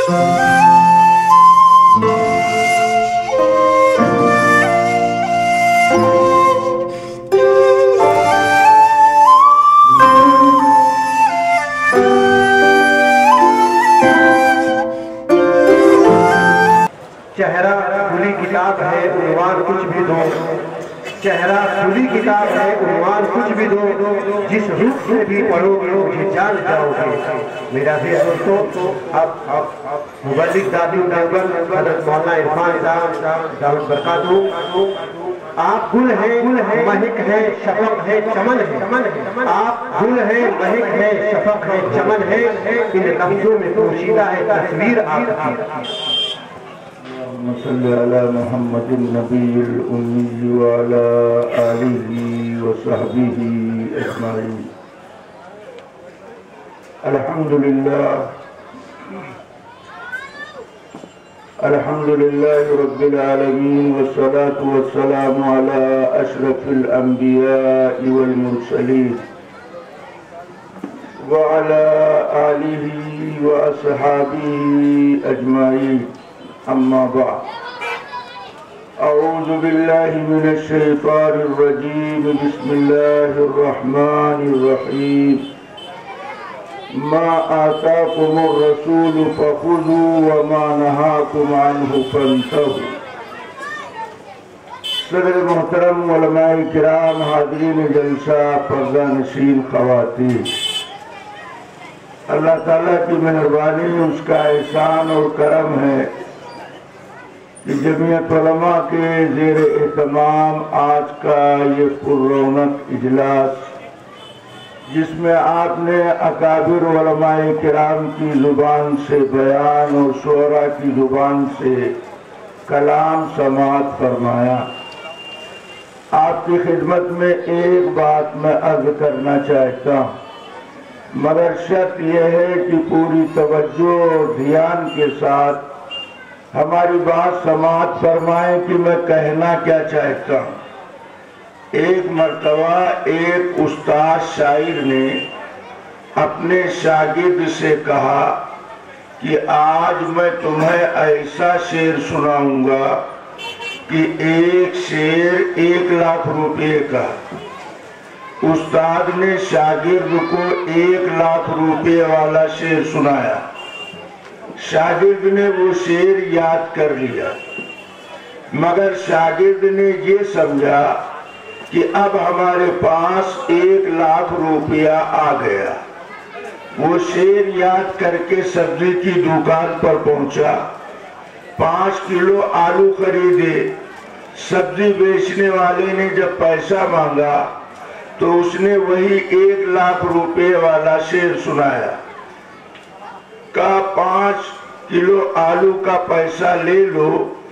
چہرہ کھلی کتاب ہے عنوان کچھ بھی دو، چہرہ کھلی کتاب ہے عنوان کچھ بھی دو، جس روح سے بھی پڑھو مجھے جان جاؤ گے۔ میرا بھی دوستو، اب مبلغ دادی دیوبند حضرت مولانا عرفان صاحب دعوت برکاتہ، آپ گل ہیں مہک ہے شفق ہے چمن ہے، آپ گل ہیں مہک ہے شفق ہے چمن ہے، ان لفظوں میں پوشیدہ ہے تصویر آپ کی۔ صلی علی محمد النبی الأمی وعلى آلہ وصحبہ اجمعین۔ الحمدللہ رب العالمین والصلاة والسلام علی اشرف الانبیاء والمرسلین وعلى آلہ واصحابہ اجمعین، اما بعد۔ اعوذ باللہ من الشیطان الرجیم، بسم اللہ الرحمن الرحیم۔ ما آتاکم الرسول فخذوا وما نہاکم عنہ فانتہوا۔ صدر محترم، علماء کرام، حاضرین جلسہ، پردہ نشین خواتین، اللہ تعالیٰ کی مہربانی، اس کا احسان اور کرم ہے کہ جمعیت علماء کے زیر اہتمام آج کا یہ پررونق اجلاس، جس میں آپ نے اکابر علماء کرام کی زبان سے بیان اور شعراء کی زبان سے کلام سماعت فرمایا، آپ کی خدمت میں ایک بات میں عرض کرنا چاہتا ہوں، مگر شرط یہ ہے کہ پوری توجہ اور دھیان کے ساتھ ہماری بات سماعت فرمائیں کہ میں کہنا کیا چاہتا ہوں۔ ایک مرتبہ ایک استاد شاعر نے اپنے شاگرد سے کہا کہ آج میں تمہیں ایسا شعر سناؤں گا کہ ایک شعر 1,00,000 روپے کا۔ استاد نے شاگرد کو 1,00,000 روپے والا شعر سنایا، شاگرد نے وہ شعر یاد کر لیا، مگر شاگرد نے یہ سمجھا کہ اب ہمارے پاس 1,00,000 روپیہ آ گیا۔ وہ شعر یاد کر کے سبزی کی دکان پر پہنچا، 5 کلو آلو خریدے۔ سبزی بیچنے والے نے جب پیسہ مانگا تو اس نے وہی 1,00,000 روپے والا شعر سنایا، کہا 5 کلو آلو کا پیسہ لے لو،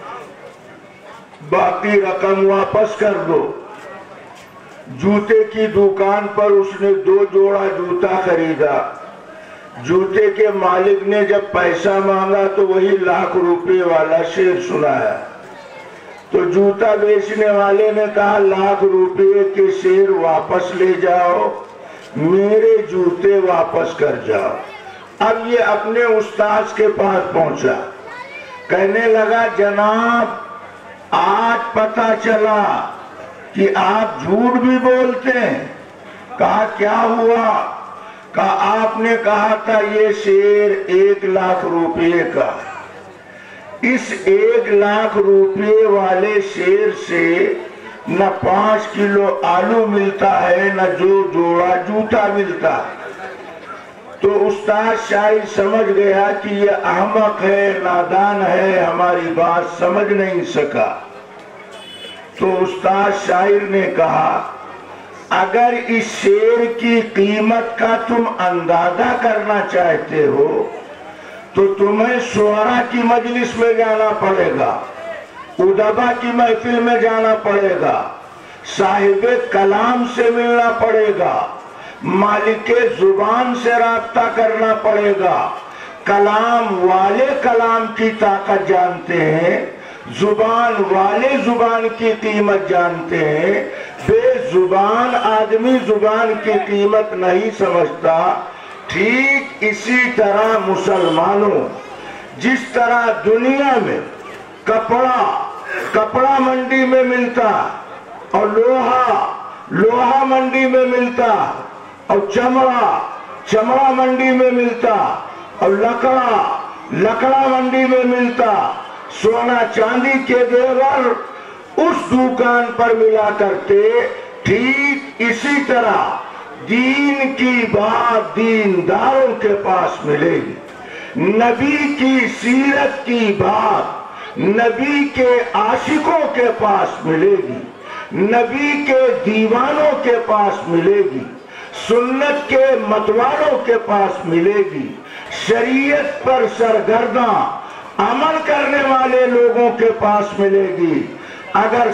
باقی رقم واپس کر دو۔ جوتے کی دکان پر اس نے 2 جوڑا جوتا خریدا، جوتے کے مالک نے جب پیسہ مانگا تو وہی 1,00,000 روپے والا شعر سنایا، تو جوتا بیچنے والے نے کہا 1,00,000 روپے کے شعر واپس لے جاؤ، میرے جوتے واپس کر جاؤ۔ اب یہ اپنے استاد کے پاس پہنچا، کہنے لگا جناب آج پتہ چلا کہ آپ جھوٹ بھی بولتے ہیں۔ کہا کیا ہوا؟ کہا آپ نے کہا تھا یہ شعر 1,00,000 روپے کا، اس 1,00,000 روپے والے شعر سے نہ 5 کلو آلو ملتا ہے نہ جو جوڑا جوتا ملتا ہے۔ تو استاد شاعر سمجھ گیا کہ یہ احمق ہے، نادان ہے، ہماری بات سمجھ نہیں سکا۔ تو استاد شاعر نے کہا اگر اس شعر کی قیمت کا تم اندازہ کرنا چاہتے ہو تو تمہیں شعراء کی مجلس میں جانا پڑے گا، ادبا کی محفل میں جانا پڑے گا، صاحب کلام سے ملنا پڑے گا، مالک زبان سے رابطہ کرنا پڑے گا۔ کلام والے کلام کی طاقت جانتے ہیں، زبان والے زبان کی قیمت جانتے ہیں، بے زبان آدمی زبان کی قیمت نہیں سمجھتا۔ ٹھیک اسی طرح مسلمانوں، جس طرح دنیا میں کپڑا منڈی میں ملتا اور لوہا منڈی میں ملتا اور چمڑا منڈی میں ملتا اور لکڑا منڈی میں ملتا، سونا چاندی کے زیور اس دکان پر ملا کرتے، ٹھیک اسی طرح دین کی بات دینداروں کے پاس ملے گی، نبی کی سیرت کی بات نبی کے عاشقوں کے پاس ملے گی، نبی کے دیوانوں کے پاس ملے گی، سنت کے متوالوں کے پاس ملے گی، شریعت پر سرگرداں عمل کرنے والے لوگوں کے پاس ملے گی۔ اگر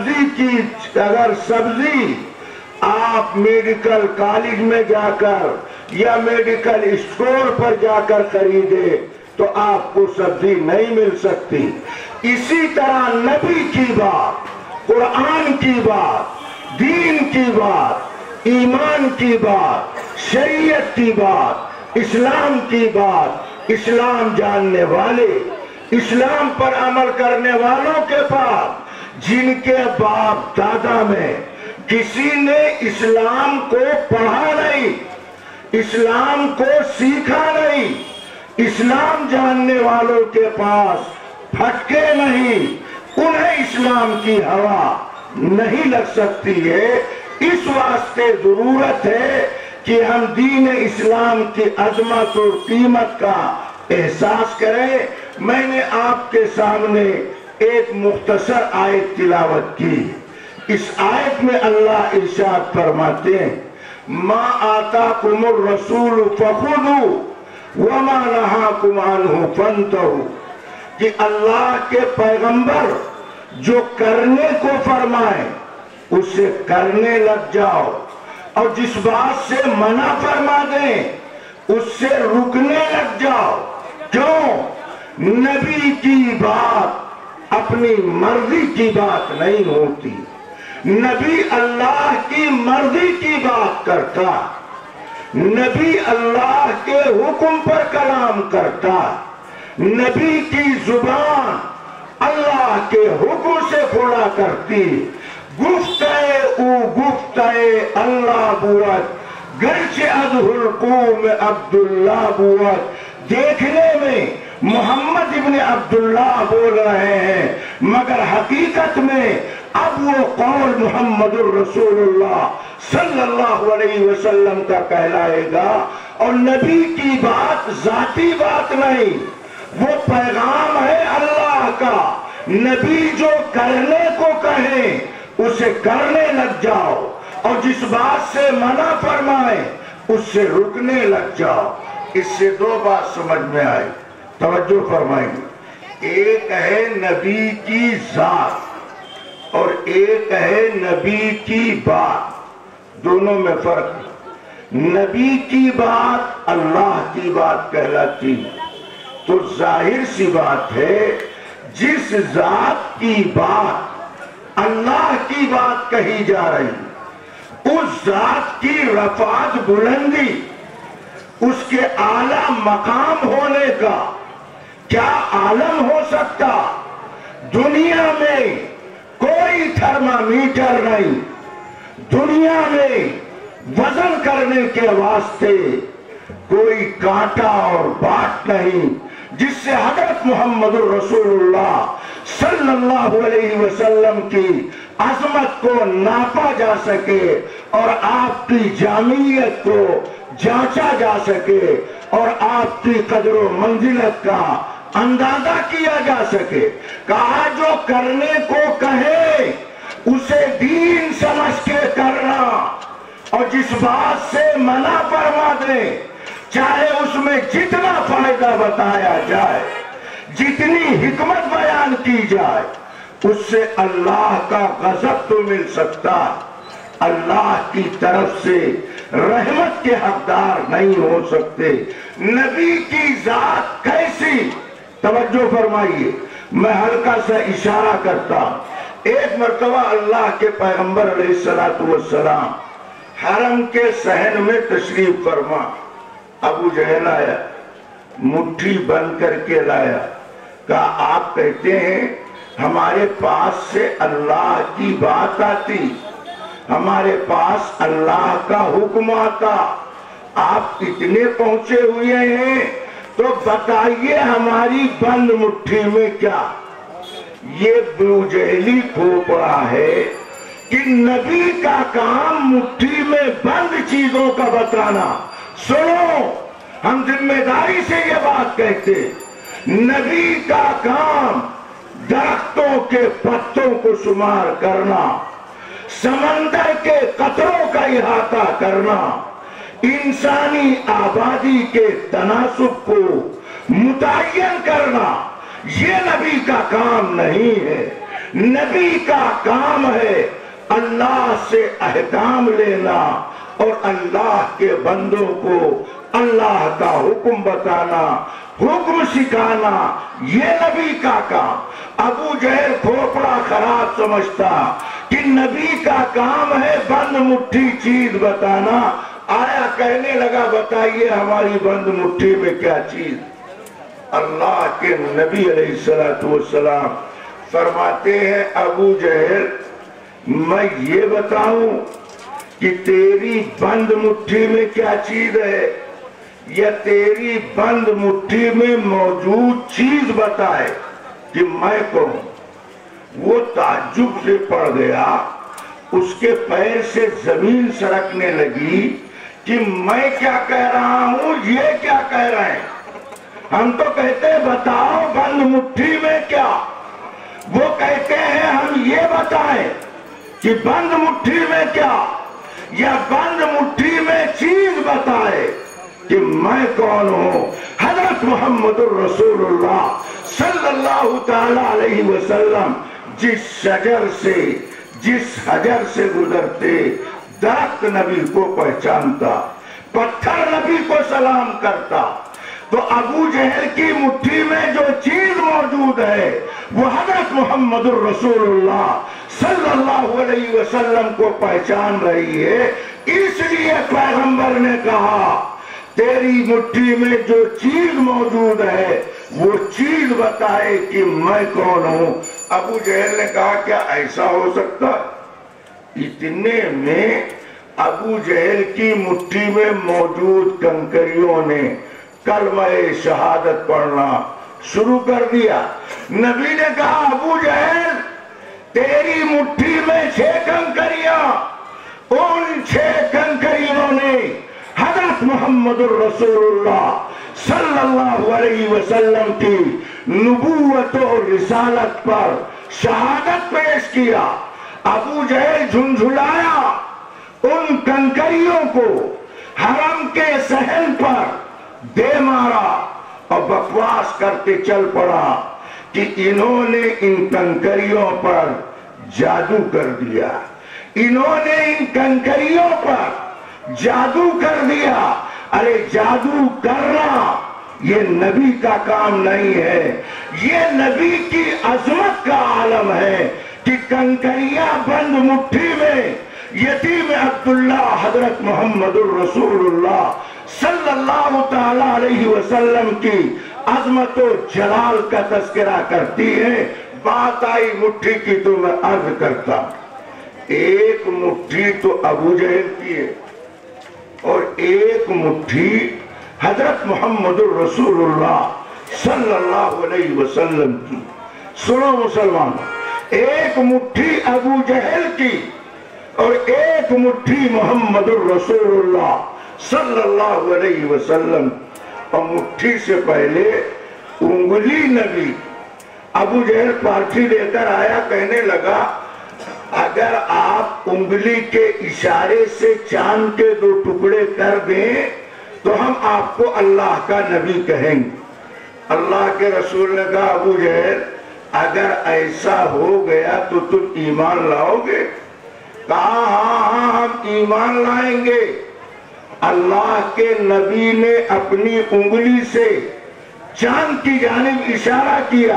سبزی آپ میڈیکل کالج میں جا کر یا میڈیکل اسٹور پر جا کر خریدے تو آپ کو سبزی نہیں مل سکتی۔ اسی طرح نبی کی بات، قرآن کی بات، دین کی بات، ایمان کی بات، شریعت کی بات، اسلام کی بات، اسلام جاننے والے، اسلام پر عمل کرنے والوں کے پاس، جن کے باپ دادا میں کسی نے اسلام کو پڑھا نہیں، اسلام کو سیکھا نہیں، اسلام جاننے والوں کے پاس پھٹکے نہیں، انہیں اسلام کی ہوا نہیں لگ سکتی ہے۔ اس واسطے ضرورت ہے کہ ہم دین اسلام کی عظمت اور قیمت کا احساس کریں۔ میں نے آپ کے سامنے ایک مختصر آیت تلاوت کی۔ اس آیت میں اللہ ارشاد فرماتے ہیں، ما آتاکم الرسول فخذوا وما نہاکم عنہ فانتہوا، کہ اللہ کے پیغمبر جو کرنے کو فرمائے اسے کرنے لگ جاؤ، اور جس بات سے منع فرما دیں اس سے رکنے لگ جاؤ۔ کیوں؟ نبی کی بات اپنی مرضی کی بات نہیں ہوتی، نبی اللہ کی مرضی کی بات کرتا، نبی اللہ کے حکم پر کلام کرتا، نبی کی زبان اللہ کے حکم سے کھلا کرتی، گفتئے او گفتئے اللہ بوت گرچہ از حلقوم عبداللہ بوت، دیکھنے میں محمد ابن عبداللہ بول رہے ہیں مگر حقیقت میں اب وہ قول محمد الرسول اللہ صلی اللہ علیہ وسلم کا کہلائے گا۔ اور نبی کی بات ذاتی بات نہیں، وہ پیغام ہے اللہ کا۔ نبی جو کرنے کو کہیں اسے کرنے لگ جاؤ، اور جس بات سے منع فرمائے اس سے رکنے لگ جاؤ۔ اس سے دو بات سمجھ میں آئی، توجہ فرمائیں گے۔ ایک ہے نبی کی ذات اور ایک ہے نبی کی بات، دونوں میں فرق ہے۔ نبی کی بات اللہ کی بات کہلاتی، تو ظاہر سی بات ہے جس ذات کی بات اللہ کی بات کہی جا رہی، اس ذات کی رفعت بلندی، اس کے اعلیٰ مقام ہونے کا کیا عالم ہو سکتا؟ دنیا میں کوئی تھرمامیٹر نہیں، دنیا میں وزن کرنے کے واسطے کوئی کانٹا اور بات نہیں جس سے حضرت محمد الرسول اللہ صلی اللہ علیہ وسلم کی عظمت کو ناپا جا سکے اور آپ کی جامعیت کو جانچا جا سکے اور آپ کی قدر و منزلت کا اندازہ کیا جا سکے۔ کہا جو کرنے کو کہے اسے دین سمجھ کے کرنا، اور جس بات سے منع فرما دے چاہے اس میں جتنا فائدہ بتایا جائے، جتنی حکمت بیان کی جائے، اس سے اللہ کا غضب تو مل سکتا، اللہ کی طرف سے رحمت کے حقدار نہیں ہو سکتے۔ نبی کی ذات کیسی؟ توجہ فرمائیے، میں ہلکا سا اشارہ کرتا ہوں۔ ایک مرتبہ اللہ کے پیغمبر علیہ السلام حرم کے صحن میں تشریف فرما، ابو جہل آیا، مٹھی بند کر کے لایا. کہا آپ کہتے ہیں ہمارے پاس سے اللہ کی بات آتی, ہمارے پاس اللہ کا حکم آتا, آپ اتنے پہنچے ہوئے ہیں تو بتائیے ہماری بند مٹھی میں کیا. یہ بوجہلی کھوپڑا ہے کہ نبی کا کام مٹھی میں بند چیزوں کا بتانا. سنو, ہم ذمہ داری سے یہ بات کہتے, نبی کا کام درختوں کے پتوں کو شمار کرنا, سمندر کے قطروں کا احاطہ کرنا, انسانی آبادی کے تناسب کو متعین کرنا, یہ نبی کا کام نہیں ہے. نبی کا کام ہے اللہ سے احکام لینا اور اللہ کے بندوں کو اللہ کا حکم بتانا, حکم سکھانا, یہ نبی کا کام. ابو جہل کھوپڑا خراب سمجھتا کہ نبی کا کام ہے بند مٹھی چیز بتانا. آیا کہنے لگا بتائیے ہماری بند مٹھی میں کیا چیز. اللہ کے نبی علیہ السلام فرماتے ہیں ابو جہل میں یہ بتاؤں کہ تیری بند مٹھی میں کیا چیز ہے یا تیری بند مٹھی میں موجود چیز بتائے کہ میں کہوں. وہ تعجب سے پڑ گیا, اس کے پیر سے زمین سرکنے لگی کہ میں کیا کہہ رہا ہوں, یہ کیا کہہ رہے ہیں. ہم تو کہتے ہیں بتاؤ بند مٹھی میں کیا, وہ کہتے ہیں ہم یہ بتائیں کہ بند مٹھی میں کیا, یا بند مٹھی میں چیز بتائے کہ میں کون ہوں. حضرت محمد الرسول اللہ صلی اللہ تعالی علیہ وسلم جس شجر سے جس حجر سے گزرتے درخت نبی کو پہچانتا, پتھر نبی کو سلام کرتا, تو ابو جہل کی مٹھی میں جو چیز موجود ہے وہ حضرت محمد الرسول اللہ صلی اللہ علیہ وسلم کو پہچان رہی ہے. اس لیے پیغمبر نے کہا تیری مٹھی میں جو چیز موجود ہے وہ چیز بتائے کہ میں کون ہوں. ابو جہل نے کہا کیا ایسا ہو سکتا. اتنے میں ابو جہل کی مٹھی میں موجود کنکریوں نے کلمہ شہادت پڑھنا شروع کر دیا. نبی نے کہا ابو جہل تیری مٹھی میں 6 کنکریاں, ان 6 کنکریوں نے حضرت محمد الرسول اللہ صلی اللہ علیہ وسلم کی نبوت و رسالت پر شہادت پیش کیا. ابو جہل جھنجھلایا, ان کنکریوں کو حرم کے صحن پر دے مارا اور بکواس کرتے چل پڑا کہ انہوں نے ان کنکریوں پر جادو کر دیا, انہوں نے ان کنکریوں پر جادو کر دیا. ارے جادو کرنا یہ نبی کا کام نہیں ہے, یہ نبی کی عظمت کا عالم ہے کہ کنکریاں بند مٹھی میں یتیم عبداللہ حضرت محمد الرسول اللہ صلی اللہ تعالی علیہ وسلم کی عظمت و جلال کا تذکرہ کرتی ہے. بات آئی مٹھی کی تو میں عرض کرتا, ایک مٹھی تو ابو جہل کی ہے اور ایک مٹھی حضرت محمد الرسول اللہ صلی اللہ علیہ وسلم کی. سنو مسلمان, ایک مٹھی ابو جہل کی اور ایک مٹھی محمد الرسول اللہ صلی اللہ علیہ وسلم. اور مٹھی سے پہلے انگلی نبی. ابو جہل پارچی لے کر آیا, کہنے لگا اگر آپ انگلی کے اشارے سے چاند کے 2 ٹکڑے کر دیں تو ہم آپ کو اللہ کا نبی کہیں گے. اللہ کے رسول نے کہا ابو جہل اگر ایسا ہو گیا تو تم ایمان لاؤ گے. کہا ہاں ہم ایمان لائیں گے. اللہ کے نبی نے اپنی انگلی سے چاند کی جانب اشارہ کیا,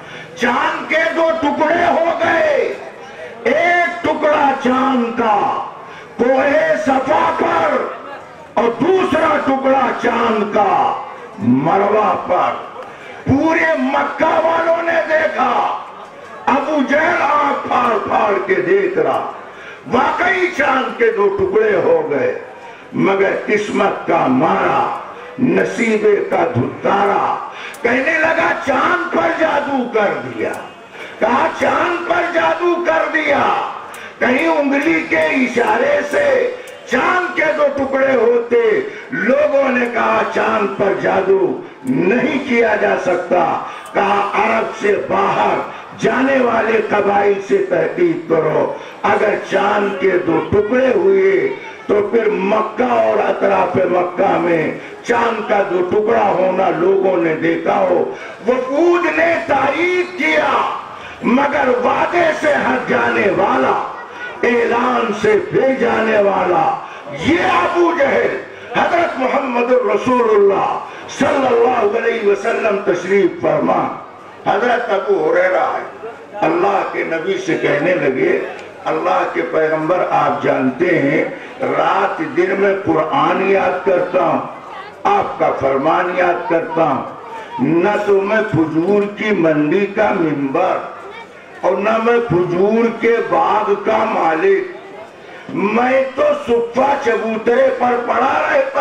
چاند کے 2 ٹکڑے ہو گئے. ایک ٹکڑا چاند کا کوہ صفا پر اور دوسرا ٹکڑا چاند کا मरवा पर। पूरे मक्का वालों ने देखा, अबू जहल आंख फाड़ फाड़ के देख रहा, वाकई चांद के दो टुकड़े हो गए। मगर किस्मत का मारा, नसीबे का धुतारा, कहने लगा चांद पर जादू कर दिया। कहा चांद पर जादू कर दिया। कहीं उंगली के इशारे से चांद के दो टुकड़े होते। लोगों ने कहा चांद पर जादू नहीं किया जा सकता। कहा अरब से बाहर जाने वाले कबाइल से तहकीक करो, अगर चांद के दो टुकड़े हुए तो फिर मक्का और अतराफ मक्का में चांद का दो टुकड़ा होना लोगों ने देखा हो। वफूद ने तारीफ किया, मगर वादे से हट जाने वाला, ऐलान से भेज जाने वाला ये अबू जहल हजरत मोहम्मद रसूलुल्लाह सल्लल्लाहु अलैहि वसल्लम तशरीफ फरमा। हजरत अबू हुरैरा अल्लाह के नबी से कहने लगे, अल्लाह के पैगंबर आप जानते हैं रात दिन में कुरान याद करता हूँ, आपका फरमान याद करता हूँ। न तो मैं खजूर की मंडी का मिंबर और न मैं खजूर के बाग का मालिक, मैं तो सुफ्फा चबूतरे पर पड़ा रहता।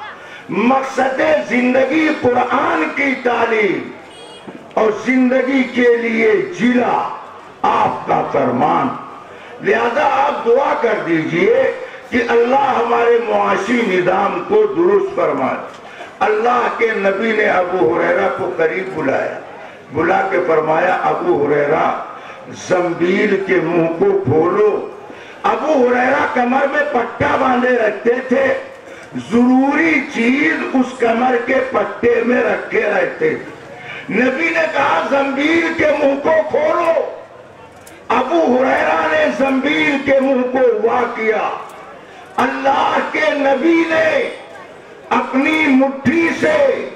मकसद जिंदगी कुरान की तालीम और जिंदगी के लिए जिला आपका फरमान। लिहाजा आप दुआ कर दीजिए कि अल्लाह हमारे मुआशी निजाम को दुरुस्त फरमाए। अल्लाह के नबी ने अबू हुरैरा को करीब बुलाया, बुला के फरमाया अबू हुरैरा जंबील के मुंह को खोलो। अबू हुरैरा कमर में पट्टा बांधे रखते थे, जरूरी चीज उस कमर के पट्टे में रखे रहते थे। नबी ने कहा जंबील के मुंह को खोलो। अबू हुरैरा ने जंबील के मुंह को वाह किया। अल्लाह के नबी ने अपनी मुट्ठी से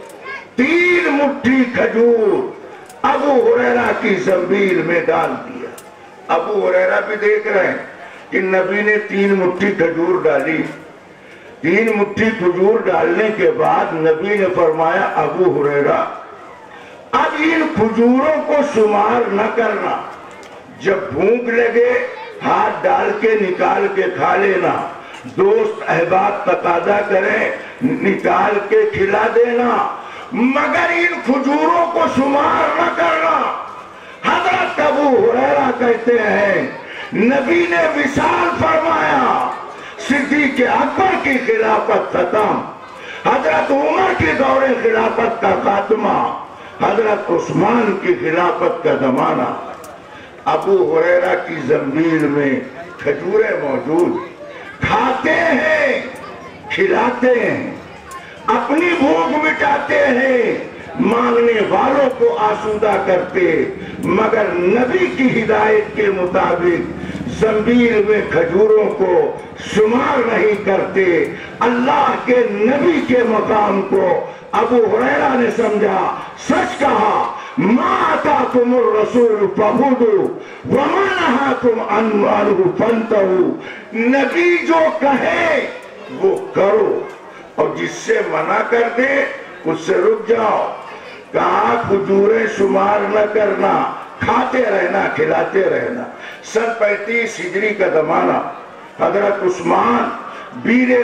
3 मुट्ठी खजूर अबू हुरैरा की जंबील में डाल दिया। अबू हुरैरा भी देख रहे हैं कि नबी ने 3 मुट्ठी खजूर डाली। 3 मुट्ठी खजूर डालने के बाद नबी ने फरमाया अबू हुरैरा अब इन खजूरों को शुमार न करना, जब भूख लगे हाथ डाल के निकाल के खा लेना, दोस्त अहबाब तकादा करें निकाल के खिला देना, मगर इन खजूरों को शुमार न करना। हजरत अबू हुरैरा कहते हैं नबी ने विशाल फरमाया, सिद्दीक़ अकबर की खिलाफत खत्म, हजरत उमर की दौरे खिलाफत का खात्मा, हजरत उस्मान की खिलाफत का जमाना। अबू हुरैरा की जंबील में खजूरें मौजूद, खाते हैं, खिलाते हैं, अपनी भूख मिटाते हैं, मांगने वालों को आसूदा करते, मगर नबी की हिदायत के मुताबिक जंबील में खजूरों को शुमार नहीं करते। अल्लाह के नबी के मकाम को अबू हुरैरा ने समझा, सच कहा मा अताकुमुर रसूल फखुदू व मा नहाकुम अन्हु फंतहू। नबी जो कहे वो करो और जिससे मना कर दे उससे रुक जाओ। कहा खजूरें शुमार न करना, खाते रहना, खिलाते रहना। सन 35 हिजरी का जमाना, हजरत उस्मान बीरे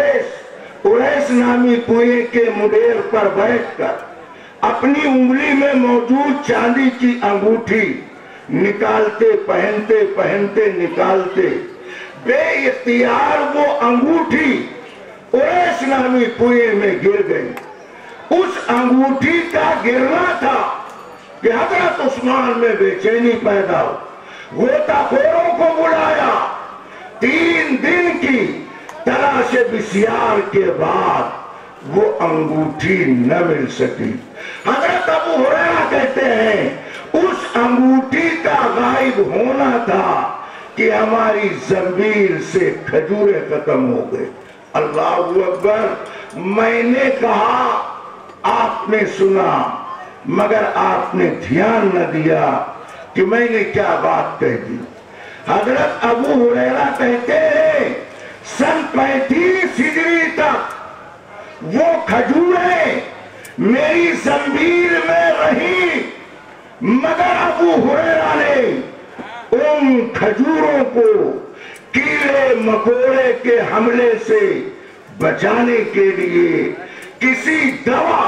उरैस नामी कुएं के मुडेर पर बैठकर अपनी उंगली में मौजूद चांदी की अंगूठी निकालते, पहनते पहनते निकालते, बेइख्तियार वो अंगूठी उरैस नामी कुएं में गिर गई। उस अंगूठी का गिरना था कि हजरत उस्मान में बेचैनी पैदा हो। गोताखोरों को बुलाया, 3 दिन की तलाश बिसियार के बाद वो अंगूठी न मिल सकी। हजरत अबू हुरैरा कहते हैं उस अंगूठी का गायब होना था कि हमारी जंबील से खजूरें खत्म हो गई। अल्लाह अकबर। मैंने कहा आपने सुना, मगर आपने ध्यान न दिया कि मैंने क्या बात कह दी। हजरत अबू हुरैरा कहते हैं सन 35 हिजरी तक वो खजूरें میری زنبیل میں رہی، مگر ابو ہریرہ نے ان کھجوروں کو کیڑے مکوڑے کے حملے سے بچانے کے لیے کسی دوا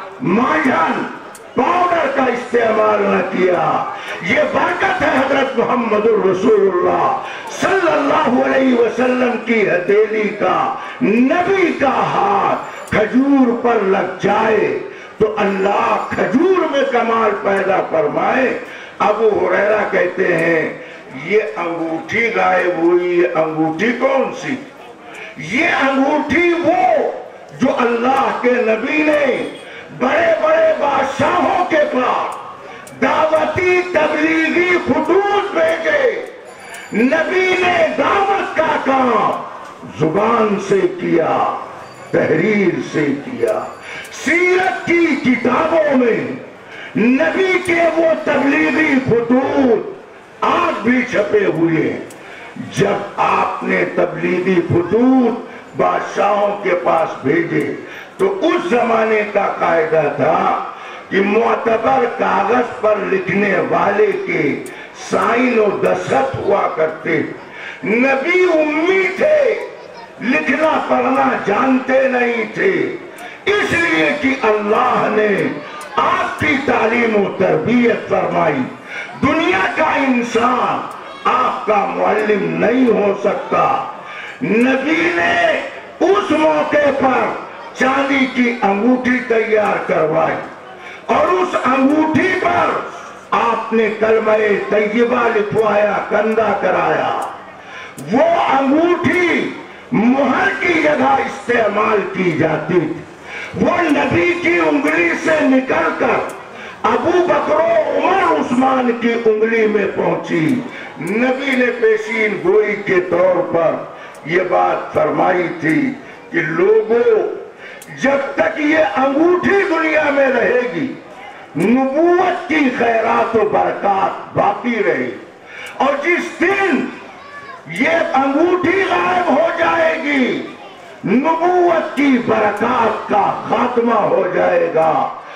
ماجھن پاؤڈر کا استعمال نہ کیا۔ یہ برکت ہے حضرت محمد الرسول اللہ صلی اللہ علیہ وسلم کی ہتھیلی کا۔ نبی کا ہاتھ کھجور پر لگ جائے تو اللہ کھجور میں کمال پیدا فرمائے۔ ابو ہریرہ کہتے ہیں یہ انگوٹھی غائب ہوئی، یہ انگوٹھی کون سی؟ یہ انگوٹھی وہ جو اللہ کے نبی نے بڑے بڑے بادشاہوں کے پاس دعوتی تبلیغی خطوط بھیجے۔ نبی نے دعوت کا کام زبان سے کیا، تحریر سے کیا۔ سیرت کی کتابوں میں نبی کے وہ تبلیغی خطوط آج بھی چھپے ہوئے ہیں۔ جب آپ نے تبلیغی خطوط بادشاہوں کے پاس بھیجے تو اس زمانے کا قاعدہ تھا کہ معتبر کاغذ پر لکھنے والے کے سائن و دستخط ہوا کرتے۔ نبی امی تھے، لکھنا پڑھنا جانتے نہیں تھے، اس لیے کہ اللہ نے آپ کی تعلیم و تربیت فرمائی۔ دنیا کا انسان آپ کا معلم نہیں ہو سکتا۔ نبی نے اس موقع پر چاندی کی انگوٹھی تیار کروائی اور اس انگوٹھی پر آپ نے کلمہ طیبہ لکھوایا، کندہ کرایا۔ وہ انگوٹھی مہر کی جگہ استعمال کی جاتی تھی۔ وہ نبی کی انگلی سے نکل کر ابو بکر و عمر عثمان کی انگلی میں پہنچی۔ نبی نے پیشین گوئی کے طور پر یہ بات فرمائی تھی کہ لوگوں، جب تک یہ انگوٹھی دنیا میں رہے گی نبوت کی خیرات و برکات باقی رہے، اور جس دن یہ انگوٹھی غائب ہو جائے گی نبوت کی برکات کا خاتمہ ہو جائے گا۔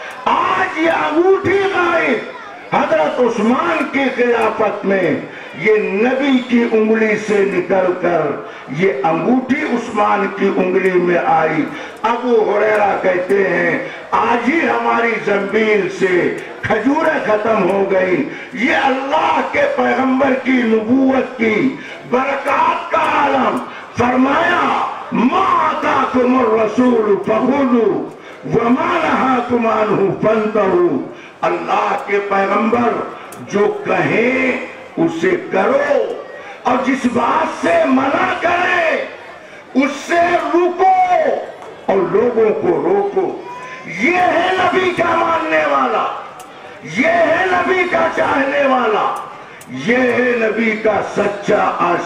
آج یہ انگوٹھی غائب، حضرت عثمان کی خلافت میں یہ نبی کی انگلی سے نکل کر یہ انگوٹھی عثمان کی انگلی میں آئی۔ ابو ہریرہ کہتے ہیں آج ہی ہماری زنبیل سے کھجوریں ختم ہو گئی۔ یہ اللہ کے پیغمبر کی نبوت کی برکات کا عالم۔ فرمایا ما آتاکم الرسول فخذوا وما نہاکم عنہ فانتہوا۔ اللہ کے پیغمبر جو کہیں اسے کرو، اور جس بات سے منع کرے اس سے رکو اور لوگوں کو روکو۔ یہ ہے نبی کا ماننے والا، یہ ہے نبی کا چاہنے والا، یہ ہے نبی کا سچا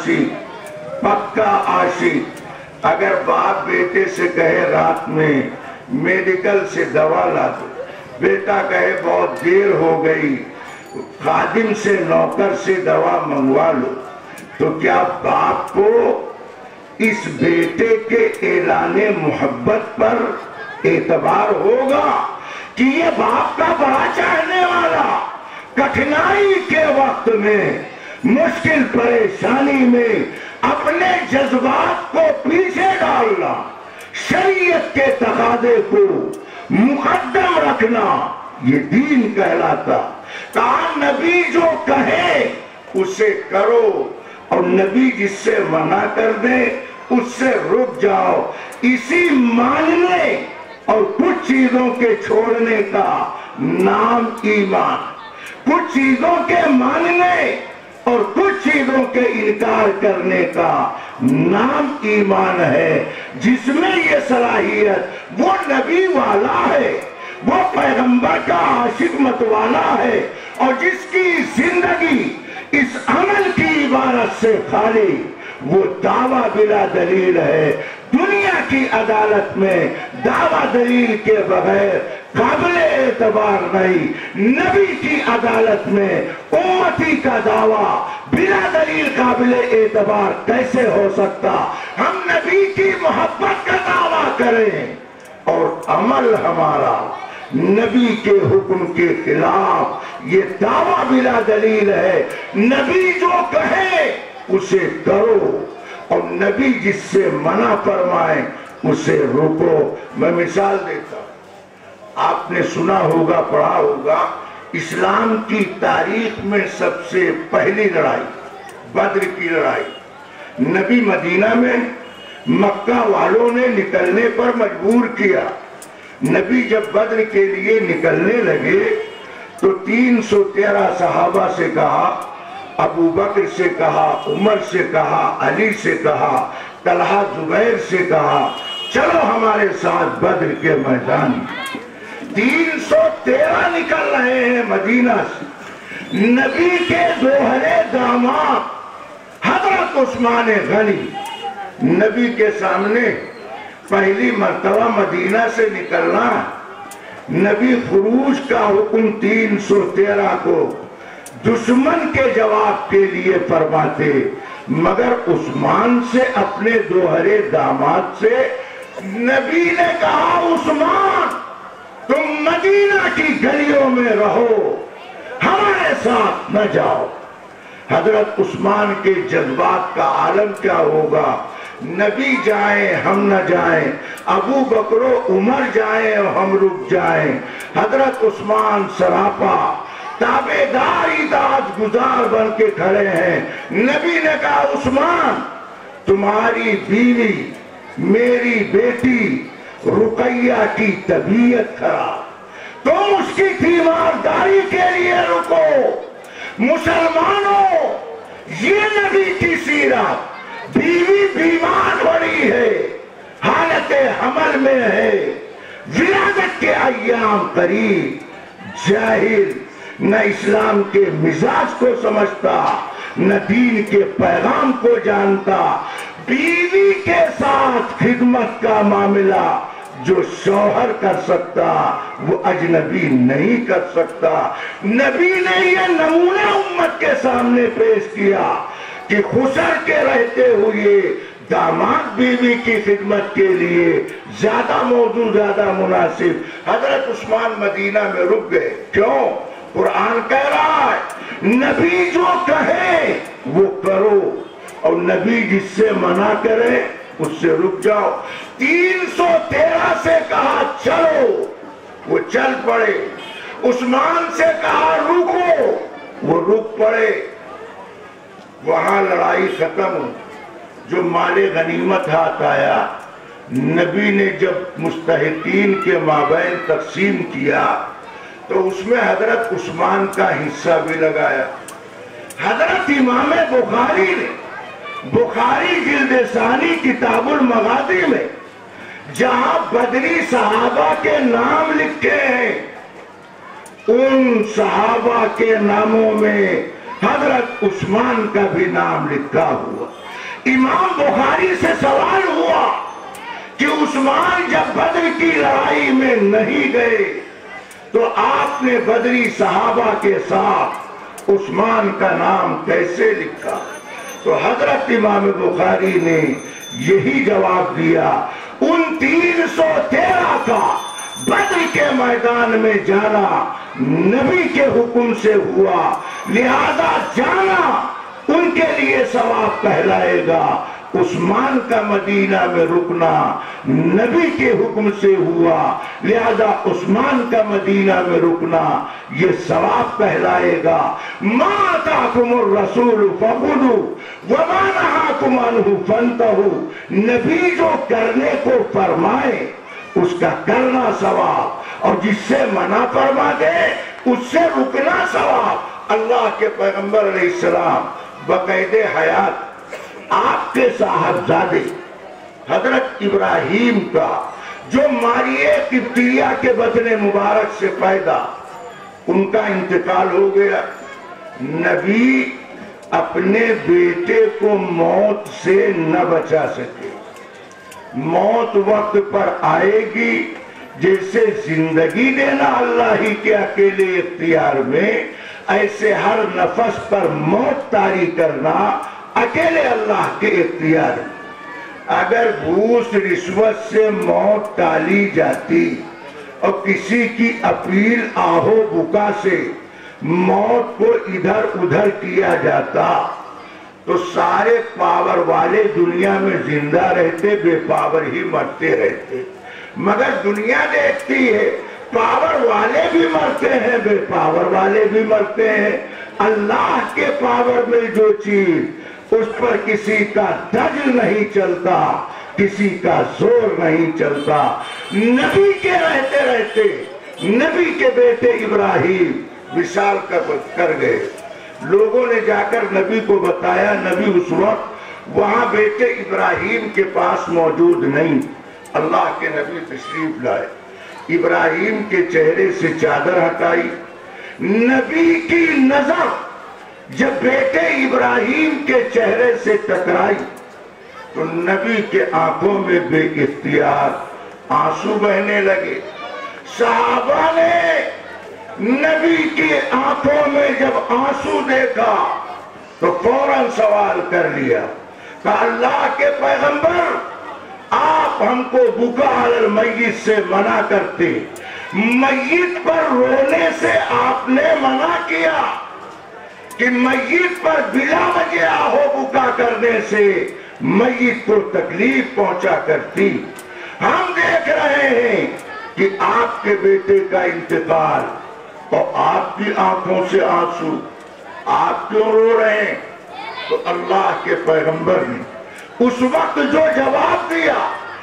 عاشق، پکا عاشق۔ اگر باپ بیٹے سے کہے رات میں میڈیکل سے دوا لا دو، بیٹا کہے بہت دیر ہو گئی خادم سے نوکر سے دوا منگوا لو، تو کیا باپ کو اس بیٹے کے اعلان محبت پر اعتبار ہوگا کہ یہ باپ کا بڑا چاہنے والا کٹھنائی کے وقت میں، مشکل پریشانی میں اپنے جذبات کو پیچھے ڈالنا، شریعت کے تقاضے کو مقدم رکھنا، یہ دین کہلاتا۔ کہا نبی جو کہے اسے کرو، اور نبی جس سے منع کر دے اس سے رک جاؤ۔ اسی ماننے اور کچھ چیزوں کے چھوڑنے کا نام ایمان، کچھ چیزوں کے ماننے اور کچھ چیزوں کے انکار کرنے کا نام ایمان ہے۔ جس میں یہ صلاحیت وہ نبی والا ہے، وہ پیغمبر کا عاشق مت والا ہے، اور جس کی زندگی اس عمل کی عبارت سے خالی، وہ دعویٰ بلا دلیل ہے۔ دنیا کی عدالت میں دعویٰ دلیل کے بغیر قابل اعتبار نہیں۔ نبی کی عدالت میں امتی کا دعویٰ بلا دلیل قابل اعتبار کیسے ہو سکتا؟ ہم نبی کی محبت کا دعویٰ کریں اور عمل ہمارا نبی کے حکم کے خلاف یہ دعویٰ بلا دلیل ہے۔ نبی جو کہے اسے کرو اور نبی جس سے منع فرمائے اسے روکو۔ میں مثال دیتا ہوں، آپ نے سنا ہوگا، پڑھا ہوگا، اسلام کی تاریخ میں سب سے پہلی لڑائی بدر کی لڑائی، نبی مدینہ میں مکہ والوں نے نکلنے پر مجبور کیا۔ نبی جب بدر کے لیے نکلنے لگے تو 313 صحابہ سے کہا، ابو بکر سے کہا، عمر سے کہا، علی سے کہا، طلحہ زبیر سے کہا، چلو ہمارے ساتھ بدر کے میدان میں۔ 313 نکل رہے ہیں مدینہ سے۔ نبی کے دوہرے داماد حضرت عثمان غنی نبی کے سامنے پہلی مرتبہ مدینہ سے نکلنا، نبی خروج کا حکم 313 کو دشمن کے جواب کے لیے فرماتے، مگر عثمان سے اپنے دوہرے داماد سے نبی نے کہا، عثمان تم مدینہ کی گلیوں میں رہو، ہمارے ساتھ نہ جاؤ۔ حضرت عثمان کے جذبات کا عالم کیا ہوگا، نبی جائیں ہم نہ جائیں، ابو بکر و عمر جائیں اور ہم رک جائیں، حضرت عثمان سراپا تابعدار اطاعت گزار بن کے کھڑے ہیں۔ نبی نے کہا، عثمان تمہاری بیوی میری بیٹی رقیہ کی طبیعت خراب، تم اس کی تیمارداری کے لیے رکو۔ مسلمانوں، یہ نبی کی سیرت، بیوی بیمار پڑی ہے، حالت حمل میں ہے، ولادت کے ایام قریب، جاہل نہ اسلام کے مزاج کو سمجھتا نہ دین کے پیغام کو جانتا، بیوی کے ساتھ خدمت کا معاملہ جو شوہر کر سکتا وہ اجنبی نہیں کر سکتا۔ نبی نے یہ نمونہ امت کے سامنے پیش کیا کہ خسر کے رہتے ہوئے داماد بیوی کی خدمت کے لیے زیادہ موضوع، زیادہ مناسب۔ حضرت عثمان مدینہ میں رک گئے، کیوں؟ قرآن کہہ رہا ہے نبی جو کہے وہ کرو اور نبی جس سے منع کرے اس سے رک جاؤ۔ 313 سے کہا چلو، وہ چل پڑے۔ عثمان سے کہا رکو، وہ رک پڑے۔ وہاں لڑائی ختم، جو مال غنیمت ہاتھ آیا، نبی نے جب مستحقین کے مابین تقسیم کیا تو اس میں حضرت عثمان کا حصہ بھی لگایا۔ حضرت امام بخاری نے بخاری جلد ثانی کتاب المغازی میں جہاں بدری صحابہ کے نام لکھے ہیں، ان صحابہ کے ناموں میں حضرت عثمان کا بھی نام لکھا ہوا۔ امام بخاری سے سوال ہوا کہ عثمان جب بدر کی لڑائی میں نہیں گئے تو آپ نے بدری صحابہ کے ساتھ عثمان کا نام کیسے لکھا؟ تو حضرت امام بخاری نے یہی جواب دیا، ان 313 کا بدر کے میدان میں جانا نبی کے حکم سے ہوا، لہذا جانا ان کے لیے ثواب کہلائے گا۔ عثمان کا مدینہ میں رکنا نبی کے حکم سے ہوا، لہذا عثمان کا مدینہ میں رکنا یہ ثواب کہلائے گا۔ ما آتاکم الرسول فخذوا وما نہاکم عنہ فانتہوا، نبی جو کرنے کو فرمائے اس کا کرنا ثواب، اور جس سے منع فرما دے اس سے رکنا ثواب۔ اللہ کے پیغمبر علیہ السلام بقید حیات آپ کے صاحبزادے حضرت ابراہیم کا جو ماریہ قبطیہ کے بطن مبارک سے پیدا، ان کا انتقال ہو گیا۔ نبی اپنے بیٹے کو موت سے نہ بچا سکے، موت وقت پر آئے گی، جیسے زندگی دینا اللہ ہی کے اکیلے اختیار میں، ایسے ہر نفس پر موت طاری کرنا اکیلے اللہ کے اختیار میں۔ اگر گھوس رشوت سے موت ٹالی جاتی اور کسی کی اپیل آہو بکا سے موت کو ادھر ادھر کیا جاتا تو سارے پاور والے دنیا میں زندہ رہتے، بے پاور ہی مرتے رہتے۔ مگر دنیا دیکھتی ہے پاور والے بھی مرتے ہیں، بے پاور والے بھی مرتے ہیں۔ اللہ کے پاور میں جو چیز، اس پر کسی کا دجل نہیں چلتا، کسی کا زور نہیں چلتا۔ نبی کے رہتے رہتے نبی کے بیٹے ابراہیم وصال کر گئے۔ لوگوں نے جا کر نبی کو بتایا، نبی اس وقت وہاں بیٹے ابراہیم کے پاس موجود نہیں۔ اللہ کے نبی تشریف لائے، ابراہیم کے چہرے سے چادر ہٹائی۔ نبی کی نظر جب بیٹے ابراہیم کے چہرے سے ٹکرائی تو نبی کے آنکھوں میں بے اختیار آنسو بہنے لگے۔ صحابہ نے نبی کی آنکھوں میں جب آنسو دیکھا تو فوراً سوال کر لیا کہ اللہ کے پیغمبر، آپ ہم کو بکا علی المیت سے منع کرتے، میت پر رونے سے آپ نے منع کیا کہ میت پر بلا وجہ آہو بکا کرنے سے میت کو تکلیف پہنچا کرتی۔ ہم دیکھ رہے ہیں کہ آپ کے بیٹے کا انتقال اور آپ کی آنکھوں سے آنسو، آپ کیوں رو رہے ہیں؟ تو اللہ کے پیغمبر نے اس وقت جو جواب دیا،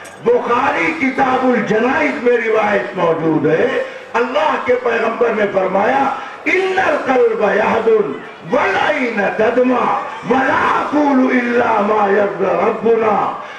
بخاری کتاب الجنائز میں روایت موجود ہے، اللہ کے پیغمبر نے فرمایا ان القلب یحزن والعین تدمع ولا اقول الا ما یرضی ربنا۔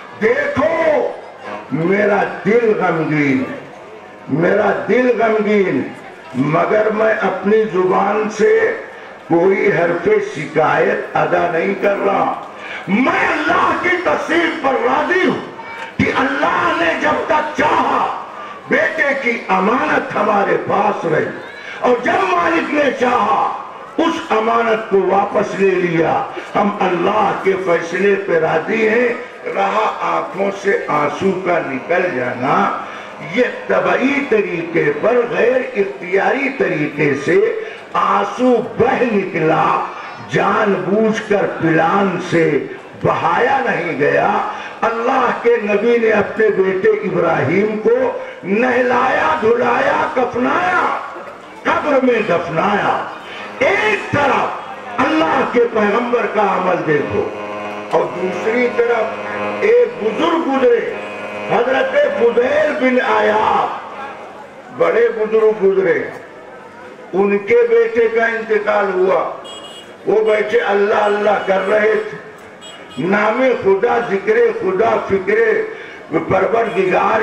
دیکھو میرا دل غمگین، میرا دل غمگین، مگر میں اپنی زبان سے کوئی حرف شکایت ادا نہیں کر رہا۔ میں اللہ کی تصدیق پر راضی ہوں کہ اللہ نے جب تک چاہا بیٹے کی امانت ہمارے پاس رہی، اور جب مالک نے چاہا اس امانت کو واپس لے لیا۔ ہم اللہ کے فیصلے پہ راضی ہیں۔ رہا آنکھوں سے آنسو کا نکل جانا، یہ طبعی طریقے پر غیر اختیاری طریقے سے آنسو بہ نکلا، جان بوجھ کر پلان سے بہایا نہیں گیا۔ اللہ کے نبی نے اپنے بیٹے ابراہیم کو نہلایا، دھلایا، کفنایا، قبر میں دفنایا۔ ایک طرف اللہ کے پیغمبر کا عمل دیکھو اور دوسری طرف ایک بزرگ گزرے، حضرت فضیل بن عیاض، بڑے بزرگ گزرے، ان کے بیٹے کا انتقال ہوا۔ وہ بیٹے اللہ اللہ کر رہے تھے، نام خدا، ذکر خدا، فکر پروردگار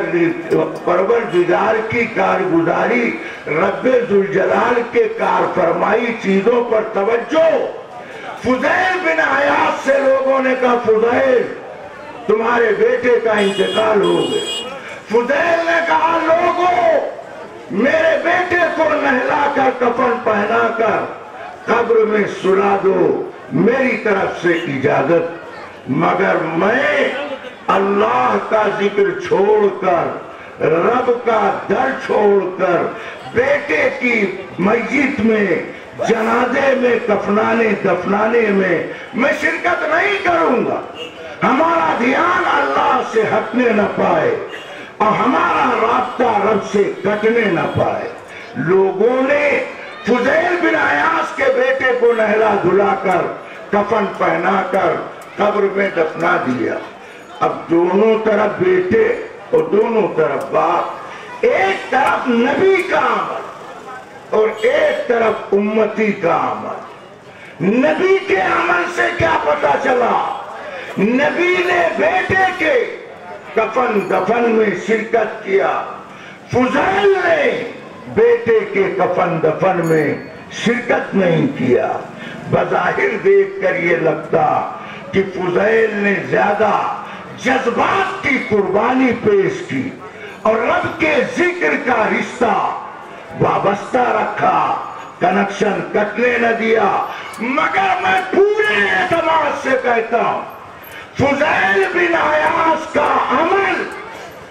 کی کارگزاری، رب ذوالجلال کے کار فرمائی چیزوں پر توجہ۔ فضیل بن عیاض سے لوگوں نے کہا فضیل تمہارے بیٹے کا انتقال ہو گیا۔ فضیل نے کہا لوگوں میرے بیٹے کو نہلا کر کفن پہنا کر قبر میں سلا دو، میری طرف سے اجازت، مگر میں اللہ کا ذکر چھوڑ کر، رب کا در چھوڑ کر بیٹے کی میت میں، جنازے میں، کفنانے دفنانے میں شرکت نہیں کروں گا۔ ہمارا دھیان اللہ سے ہٹنے نہ پائے اور ہمارا رابطہ رب سے کٹنے نہ پائے۔ لوگوں نے فضیل بن عیاض کے بیٹے کو نہلا دھلا کر، کفن پہنا کر قبر میں دفنا دیا۔ اب دونوں طرف بیٹے اور دونوں طرف باپ، ایک طرف نبی کا عمل اور ایک طرف امتی کا عمل۔ نبی کے عمل سے کیا پتہ چلا؟ نبی نے بیٹے کے کفن دفن میں شرکت کیا، فضیل نے بیٹے کے کفن دفن میں شرکت نہیں کیا۔ بظاہر دیکھ کر یہ لگتا کہ فضیل نے زیادہ جذبات کی قربانی پیش کی اور رب کے ذکر کا رشتہ وابستہ رکھا، کنیکشن کٹنے نہ دیا۔ مگر میں پورے اعتماد سے کہتا ہوں فضیل بن عیاض کا عمل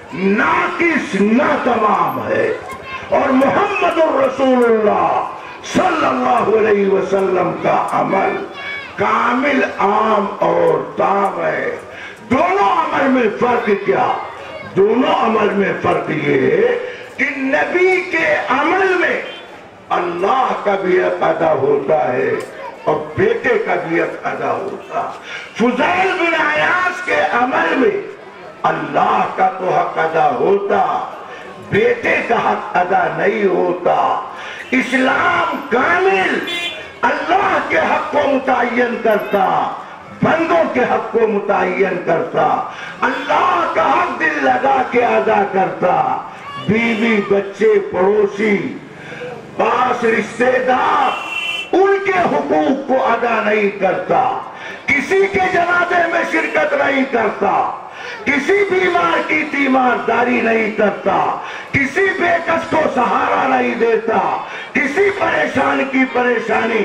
नाकिस ना तमाम है, और मोहम्मद रसूलुल्लाह सल्लल्लाहु अलैहि वसल्लम का अमल कामिल आम और ताम है। दोनों अमल में फर्क क्या? दोनों अमल में फर्क ये है कि नबी के अमल में अल्लाह का भी हक अदा होता है और बेटे का भी हक अदा होता। फुज़ैल बिन अयास के अमल में अल्लाह का तो हक अदा होता, बेटे का हक अदा नहीं होता। इस्लाम कामिल अल्लाह के हक को मुतय्यन करता, बंदों के हक को मुतय्यन करता, अल्लाह का हक दिल लगा के अदा करता, बीवी बच्चे पड़ोसी पास रिश्तेदार उनके हुकूक को अदा नहीं करता, किसी के जनाजे में शिरकत नहीं करता, किसी बीमार की तीमारदारी नहीं करता, किसी बेकस को सहारा नहीं देता, किसी परेशान की परेशानी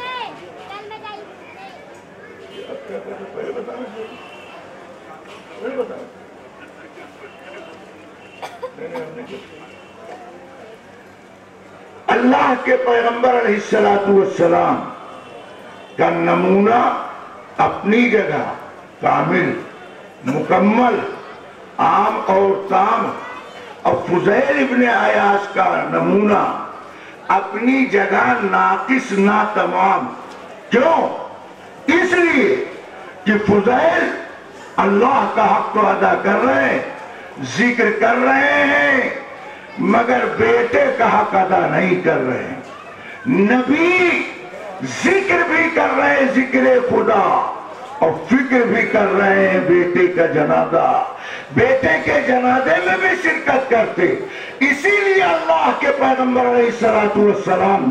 अल्लाह के पैगंबर अलैहिस्सलातु वस्सलाम का नमूना अपनी जगह कामिल मुकम्मल आम और ताम, और फुज़ैल इब्न अयास का नमूना अपनी जगह नाकिस ना तमाम। क्यों? इसलिए कि फुज़ैल अल्लाह का हक तो अदा कर रहे हैं, जिक्र कर रहे हैं, मगर बेटे का हक अदा नहीं कर रहे हैं। नबी जिक्र भी कर रहे हैं जिक्र खुदा, और फिक्र भी कर रहे हैं बेटे का जनाजा, बेटे के जनाजे में भी शिरकत करते। इसीलिए अल्लाह के पैगंबर अलैहिस्सलातु वस्सलाम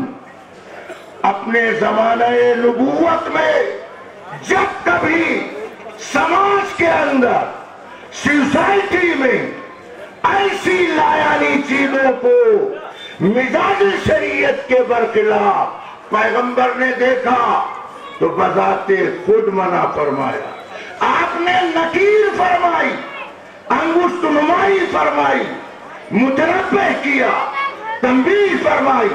अपने ज़माने नबूवत में जब कभी समाज के अंदर सोसाइटी में ऐसी लायानी चीजों को मिजाज शरीयत के बरखिलाफ पैगंबर ने देखा तो बजाते खुद मना फरमाया। आपने नकीर फरमाई, अंगुष्ठनुमाई फरमाई, मुतनब्बह किया, तंबीह फरमाई,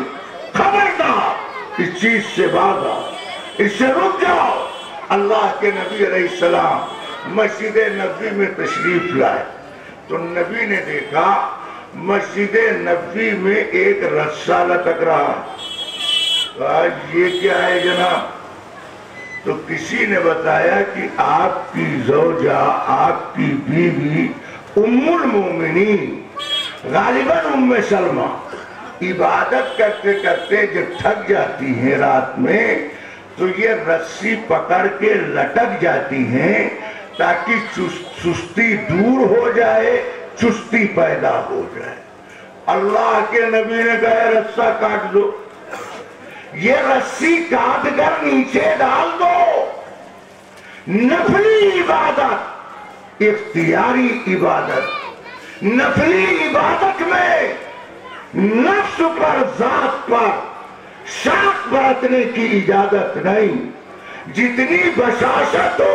खबरदार इस चीज से भागा, इससे रुक जाओ। अल्लाह के नबी अलैहिस्सलाम मस्जिद नबी में तशरीफ लाए तो नबी ने देखा मस्जिद नबी में एक रस्सा लटक रहा। आज ये क्या है जनाब? तो किसी ने बताया कि आपकी ज़ौजा, आपकी बीवी उम्मुल मोमिनीन गालिबन उम्मे सलमा इबादत करते करते जब थक जाती हैं रात में तो ये रस्सी पकड़ के लटक जाती हैं ताकि सुस्ती दूर हो जाए, चुस्ती पैदा हो जाए। अल्लाह के नबी ने कहा रस्सा काट दो, ये रस्सी काट कर नीचे डाल दो। नफली इबादत, इख्तियारी इबादत, नफली इबादत में नफ्स पर, जात पर शाख बरतने की इजाजत नहीं। जितनी बशाशत हो,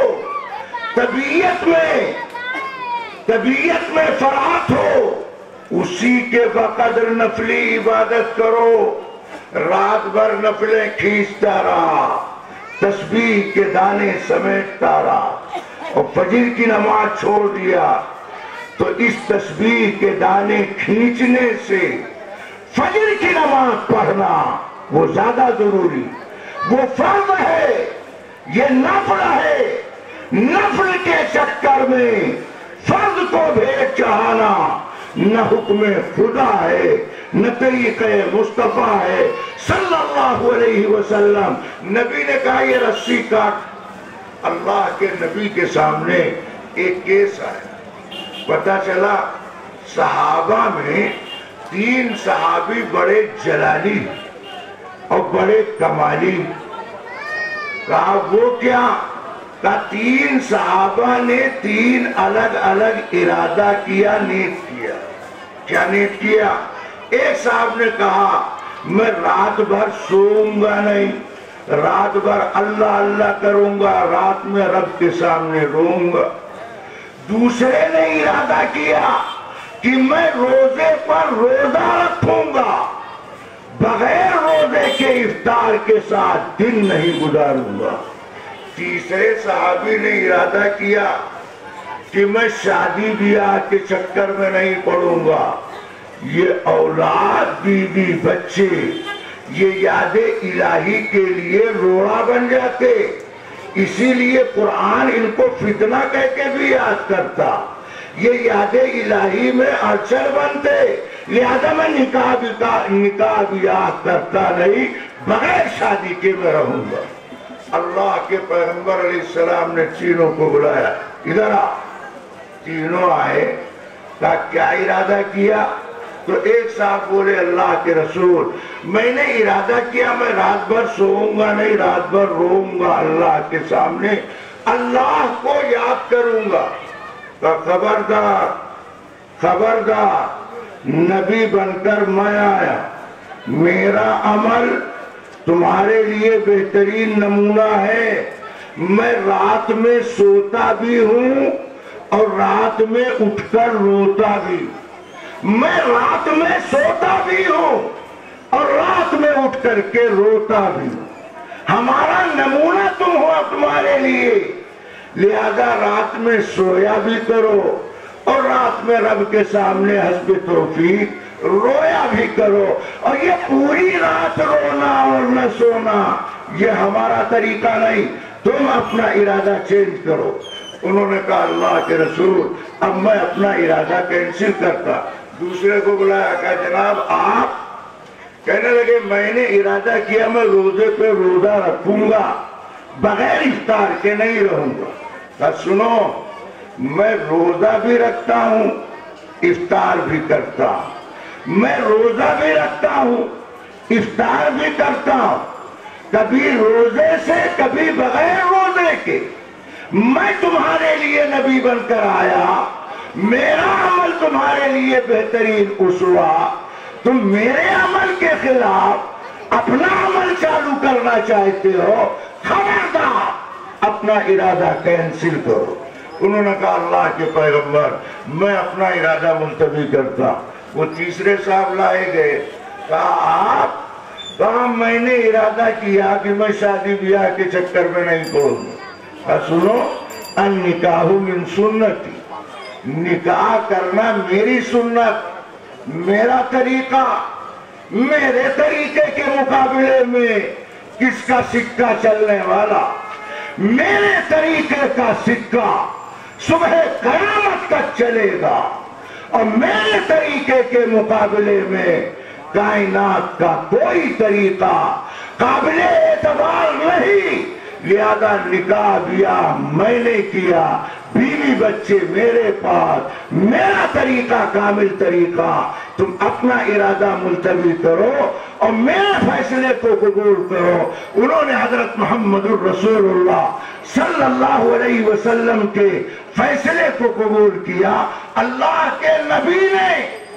तबीयत में फरात हो, उसी के बकदर नफली इबादत करो। रात भर नफलें खींचता रहा, तस्बीह के दाने समेटता रहा और फजर की नमाज छोड़ दिया तो इस तस्बीह के दाने खींचने से फजर की नमाज पढ़ना वो ज्यादा जरूरी, वो फर्ज है, ये नफल है। नफल के चक्कर में फर्ज को भेंट चढ़ाना न हुक्म खुदा है, न तरीक़े मुस्तफा है सल्लल्लाहु अलैहि वसल्लम। नबी ने कहा ये रस्सी काट। अल्लाह के नबी के सामने एक केस आया, पता चला सहाबा में 3 सहाबी बड़े जलाली और बड़े कमाली। कहा वो क्या? कहा 3 सहाबा ने 3 अलग अलग इरादा किया, नीयत किया। क्या नीयत किया? एक साहब ने कहा मैं रात भर सोऊंगा नहीं, रात भर अल्लाह अल्लाह करूंगा, रात में रब के सामने रोऊंगा। दूसरे ने इरादा किया کہ میں روزے پر روزہ رکھوں گا، بغیر روزے کے افطار کے ساتھ دن نہیں گزاروں گا۔ تیسرے صحابی نے ارادہ کیا کہ میں شادی بیاہ کے چکر میں نہیں پڑوں گا، یہ اولاد بیوی بچے یہ یاد الہی کے لیے روڑا بن جاتے، اسی لیے قرآن ان کو فتنہ کہہ کے بھی یاد کرتا، یہ یاد الہی میں اڑچن بنتے، لہذا میں نکاح بیاہ کرتا نہیں، بغیر شادی کے میں رہوں گا۔ اللہ کے پیغمبر علیہ السلام نے تینوں کو بلایا، ادھر آ۔ تینوں آئے، کہا کیا ارادہ کیا؟ تو ایک صاحب بولے اللہ کے رسول میں نے ارادہ کیا میں رات بھر سوؤں گا نہیں، رات بھر روؤں گا اللہ کے سامنے، اللہ کو یاد کروں گا۔ خبردار خبردار، نبی بن کر میں آیا، میرا عمل تمہارے لیے بہترین نمونہ ہے، میں رات میں سوتا بھی ہوں اور رات میں اٹھ کر روتا بھی، میں رات میں سوتا بھی ہوں اور رات میں اٹھ کر کے روتا بھی، ہمارا نمونہ تم ہو تمہارے لیے، لہذا رات میں سویا بھی کرو اور رات میں رب کے سامنے حسب توفیق رویا بھی کرو، اور یہ پوری رات رونا اور نہ سونا یہ ہمارا طریقہ نہیں، تم اپنا ارادہ چینج کرو۔ انہوں نے کہا اللہ کے رسول اب میں اپنا ارادہ کینسل کرتا۔ دوسرے کو بلایا، کہا جناب آپ؟ کہنے لگے میں نے ارادہ کیا میں روزے پہ روزہ رکھوں گا، بغیر افطار کے نہیں رہوں گا۔ کہا سنو، میں روزہ بھی رکھتا ہوں افطار بھی کرتا ہوں، میں روزہ بھی رکھتا ہوں افطار بھی کرتا ہوں، کبھی روزے سے کبھی بغیر روزے کے، میں تمہارے لیے نبی بن کر آیا، میرا عمل تمہارے لیے بہترین اسوہ، تم میرے عمل کے خلاف اپنا عمل چالو کرنا چاہتے ہو، خبردار اپنا ارادہ کینسل کرو۔ انہوں نے کہا اللہ کے پیغمبر میں اپنا ارادہ ملتوی کرتا۔ وہ تیسرے صاحب لائے گئے، کہا آپ؟ کہا میں نے ارادہ کیا کہ میں شادی بیاہ کے چکر میں نہیں پڑوں گا۔ سنو، النکاح من سنتی، نکاح کرنا میری سنت، میرا طریقہ، میرے طریقے کے مقابلے میں کس کا سکہ چلنے والا؟ میرے طریقے کا سکہ صبح قیامت تک چلے گا، اور میرے طریقے کے مقابلے میں کائنات کا کوئی طریقہ قابل اعتبار نہیں، لہذا نکاح بیاہ میں نے کیا، بیوی بچے میرے پاس، میرا طریقہ کامل طریقہ، تم اپنا ارادہ ملتوی کرو اور میرے فیصلے کو قبول کرو۔ انہوں نے حضرت محمد الرسول اللہ صلی اللہ علیہ وسلم کے فیصلے کو قبول کیا۔ اللہ کے نبی نے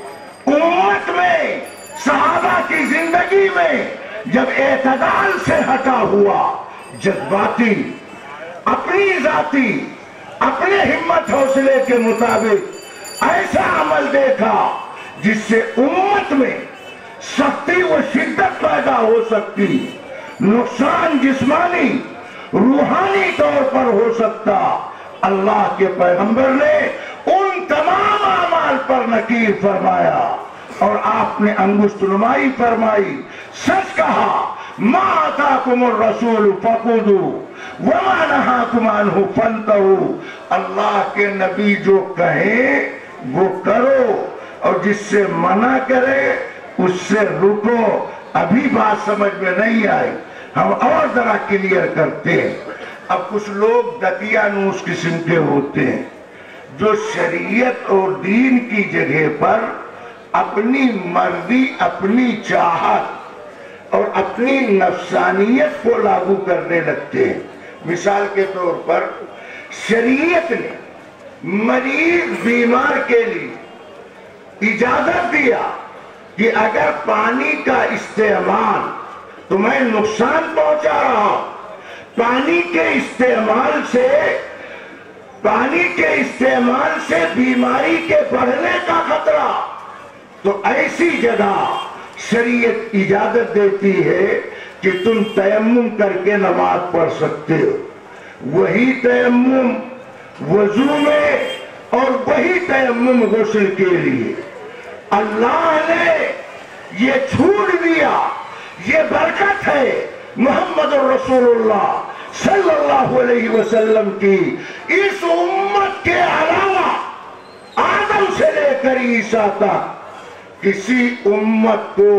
امت میں، صحابہ کی زندگی میں جب اعتدال سے ہٹا ہوا، جذباتی، اپنی ذاتی، اپنے ہمت حوصلے کے مطابق ایسا عمل دیکھا جس سے امت میں سختی و شدت پیدا ہو سکتی، نقصان جسمانی روحانی طور پر ہو سکتا، اللہ کے پیغمبر نے ان تمام اعمال پر نکیر فرمایا اور آپ نے انگشت نمائی فرمائی، سچ کہا، ما آتاکم الرسول فخذوا وما نہاکم عنہ فانتہوا، اللہ کے نبی جو کہیں وہ کرو اور جس سے منع کرے اس سے رکو۔ ابھی بات سمجھ میں نہیں آئی، ہم اور ذرا کلیئر کرتے ہیں۔ اب کچھ لوگ دقیانوس قسم کے ہوتے ہیں جو شریعت اور دین کی جگہ پر اپنی مرضی، اپنی چاہت اور اپنی نفسانیت کو لاگو کرنے لگتے ہیں۔ مثال کے طور پر شریعت نے مریض بیمار کے لیے اجازت دیا کہ اگر پانی کا استعمال تمہیں نقصان پہنچا رہا، پانی کے استعمال سے پانی کے استعمال سے بیماری کے بڑھنے کا خطرہ، تو ایسی جگہ شریعت اجازت دیتی ہے کہ تم تیمم کر کے نماز پڑھ سکتے ہو۔ وہی تیمم وضو میں اور وہی تیمم غسل کے لیے۔ اللہ نے یہ چھوڑ دیا، یہ برکت ہے محمد رسول اللہ صلی اللہ علیہ وسلم کی۔ اس امت کے علاوہ آدم سے لے کر عیسیٰ تک کسی امت کو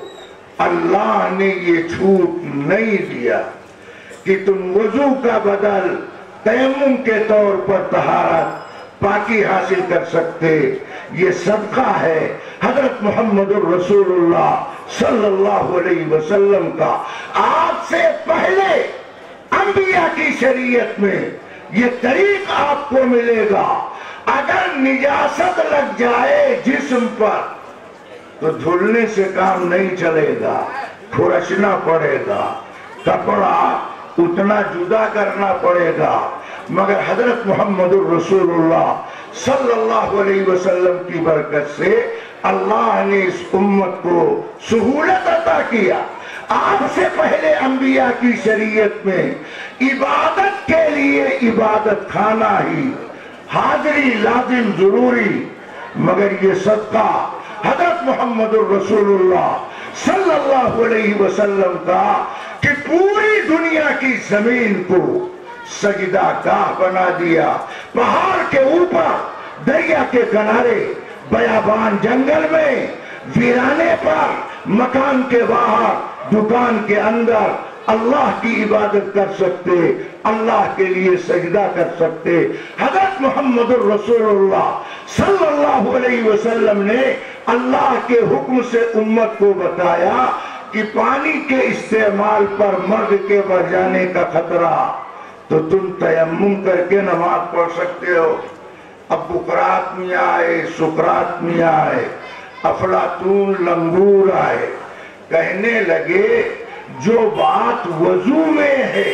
اللہ نے یہ چھوٹ نہیں دیا کہ تم وضو کا بدل تیمم کے طور پر طہارت پاکی حاصل کر سکتے۔ یہ صدقہ ہے حضرت محمد الرسول اللہ صلی اللہ علیہ وسلم کا۔ آپ سے پہلے انبیاء کی شریعت میں یہ طریق آپ کو ملے گا، اگر نجاست لگ جائے جسم پر تو دھلنے سے کام نہیں چلے گا، کھرچنا پڑے گا، کپڑا اتنا جدا کرنا پڑے گا۔ مگر حضرت محمد الرسول اللہ صلی اللہ علیہ وسلم کی برکت سے اللہ نے اس امت کو سہولت عطا کیا۔ آپ سے پہلے انبیاء کی شریعت میں عبادت کے لیے عبادت خانہ ہی حاضری لازم ضروری، مگر یہ صدقہ حضرت محمد الرسول اللہ صلی اللہ علیہ وسلم کا کہ پوری دنیا کی زمین کو سجدہ گاہ بنا دیا۔ پہاڑ کے اوپر، دریا کے کنارے، بیابان جنگل میں، ویرانے پر، مکان کے باہر، دکان کے اندر اللہ کی عبادت کر سکتے، اللہ کے لیے سجدہ کر سکتے۔ حضرت محمد الرسول اللہ صلی اللہ علیہ وسلم نے اللہ کے حکم سے امت کو بتایا کہ پانی کے استعمال پر مرد کے مر جانے کا خطرہ، تو تم تیمم کر کے نماز پڑھ سکتے ہو۔ اب بقرات میاں آئے، سقراط میاں آئے، افلاطون لنگور آئے، کہنے لگے جو بات وضو میں ہے،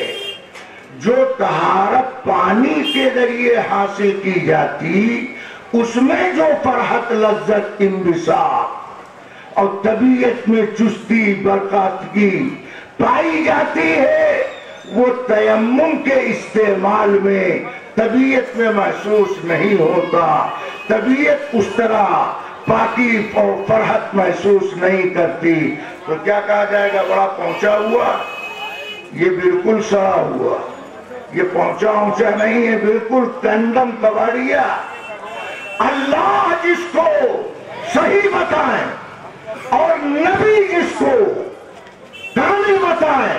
جو طہارت پانی کے ذریعے حاصل کی جاتی، اس میں جو فرحت، لذت، انبساط اور طبیعت میں چستی، برقراری پائی جاتی ہے، وہ تیمم کے استعمال میں طبیعت میں محسوس نہیں ہوتا۔ طبیعت اس طرح پاکی اور فرحت محسوس نہیں کرتی، تو کیا کہا جائے گا؟ بڑا پہنچا ہوا، یہ بالکل سڑا ہوا، یہ پہنچا اونچا نہیں ہے، بالکل کنڈم کباڑیا۔ اللہ جس کو صحیح بتائیں اور نبی جس کو کامل بتائیں،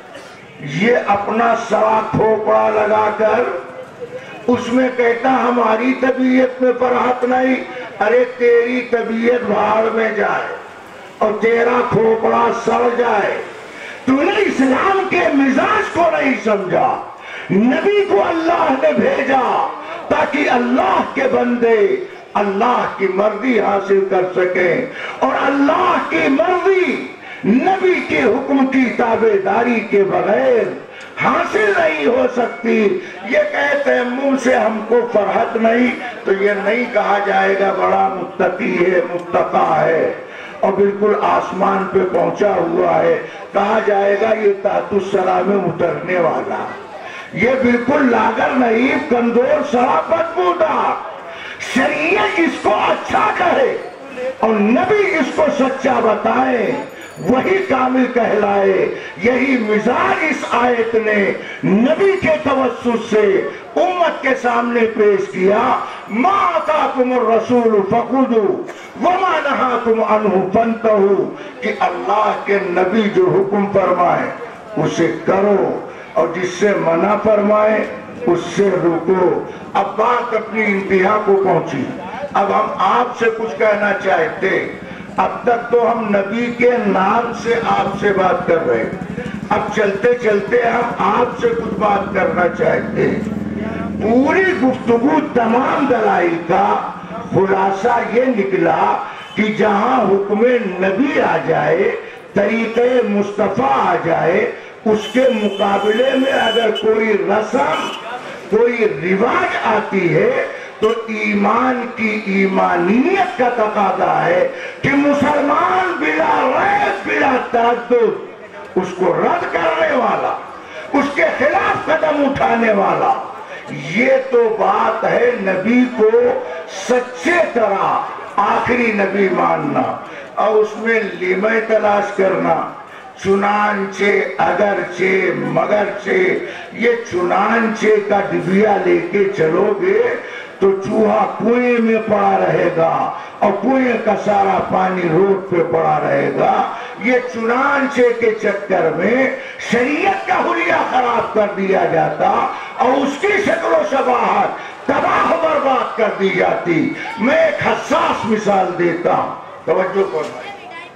یہ اپنا سڑا کھوپڑا لگا کر اس میں کہتا ہماری طبیعت میں فرحت نہیں۔ ارے تیری طبیعت بھاڑ میں جائے اور تیرا کھوپڑا سڑ جائے، تو نے اسلام کے مزاج کو نہیں سمجھا۔ نبی کو اللہ نے بھیجا تاکہ اللہ کے بندے اللہ کی مرضی حاصل کر سکیں، اور اللہ کی مرضی نبی کے حکم کی تابعداری کے بغیر حاصل نہیں ہو سکتی۔ یہ کہتے ہیں منہ سے ہم کو فرحت نہیں، تو یہ نہیں کہا جائے گا بڑا متقی ہے، متقی ہے اور بالکل آسمان پہ پہنچا ہوا ہے۔ کہا جائے گا یہ تحت الثری میں اترنے والا، یہ بالکل لاغر نہیں، کمزور سڑا بدبودار۔ شریعت اس کو اچھا کہے اور نبی اس کو سچا بتائے، وہی کامل کہلائے۔ یہی مزاج اس آیت نے نبی کے توسط سے امت کے سامنے پیش کیا۔ ما آتاکم الرسول فخذوا وما نہاکم عنہ فانتہوا، کہ اللہ کے نبی جو حکم فرمائے اسے کرو اور جس سے منع فرمائے اس سے رکو۔ اب بات اپنی انتہا کو پہنچی، اب ہم آپ سے کچھ کہنا چاہتے۔ اب تک تو ہم نبی کے نام سے آپ سے بات کر رہے، اب چلتے چلتے ہم آپ سے کچھ بات کرنا چاہتے۔ پوری گفتگو تمام دلائل کا خلاصہ یہ نکلا کہ جہاں حکم نبی آ جائے، طریقے مصطفیٰ آ جائے، اس کے مقابلے میں اگر کوئی رسم کوئی رواج آتی ہے تو ایمان کی ایمانیت کا تقاضا ہے کہ مسلمان بلا ریب بلا تردد اس کو رد کرنے والا، اس کے خلاف قدم اٹھانے والا، یہ تو بات ہے نبی کو سچے طرح آخری نبی ماننا اور اس میں لیمے تلاش کرنا، چنانچہ اگرچہ مگرچہ، یہ چنانچہ کا ڈبیا لے کے چلو گے تو چوہا کنویں میں پڑا رہے گا اور کنویں کا سارا پانی روڈ پہ پڑا رہے گا۔ یہ چنانچہ کے چکر میں شریعت کا حلیہ خراب کر دیا جاتا اور اس کی شکل و شباہت تباہ و برباد کر دی جاتی۔ میں ایک حساس مثال دیتا ہوں، توجہ فرمائیے۔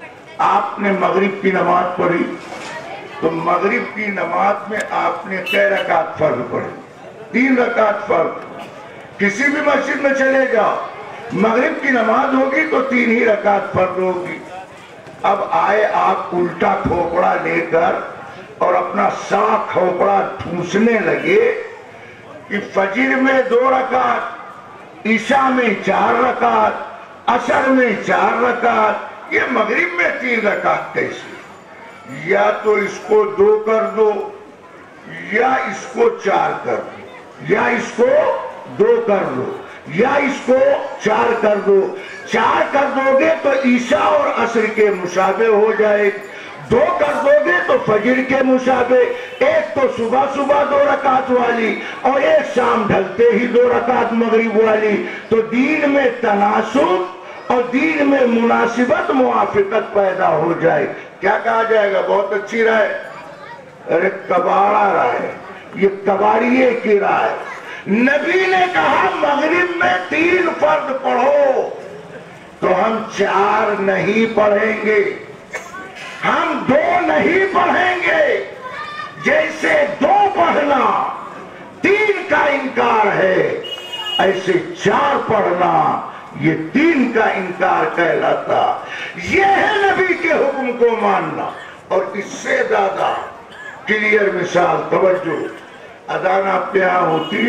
آپ نے مغرب کی نماز پڑھی تو مغرب کی نماز میں آپ نے کئی رکعت فرض پڑھی؟ 3 رکعت فرض۔ کسی بھی مسجد میں چلے جاؤ، مغرب کی نماز ہوگی تو 3 ہی رکعت فرض ہوگی۔ اب آئے آپ الٹا کھوپڑا لے کر اور اپنا سا کھوپڑا ٹھوسنے لگے کہ فجر میں 2 رکعت، عشاء میں 4 رکعت، عصر میں 4 رکعت، یہ مغرب میں 3 رکعت کیسے؟ یا تو اس کو 2 کر دو یا اس کو 4 کر دو، یا اس کو 2 کر دو یا اس کو 4 کر دو۔ 4 کر دو گے تو عشاء اور عصر کے مشابہ ہو جائے، 2 کر دو گے تو فجر کے مشابہ، ایک تو صبح صبح 2 رکعت والی اور ایک شام ڈھلتے ہی 2 رکعت مغرب والی۔ تو دین میں تناسب اور دین میں مناسبت موافقت پیدا ہو جائے۔ کیا کہا جائے گا؟ بہت اچھی رائے، ارے کباڑا رائے، یہ کباڑیے کی رائے۔ نبی نے کہا مغرب میں 3 فرض پڑھو تو ہم 4 نہیں پڑھیں گے، ہم 2 نہیں پڑھیں گے۔ جیسے 2 پڑھنا 3 کا انکار ہے، ایسے 4 پڑھنا یہ 3 کا انکار کہلاتا۔ یہ ہے نبی کے حکم کو ماننا۔ اور اس سے زیادہ کلیئر مثال، توجہ، اذان آپ کے ہاں ہوتی،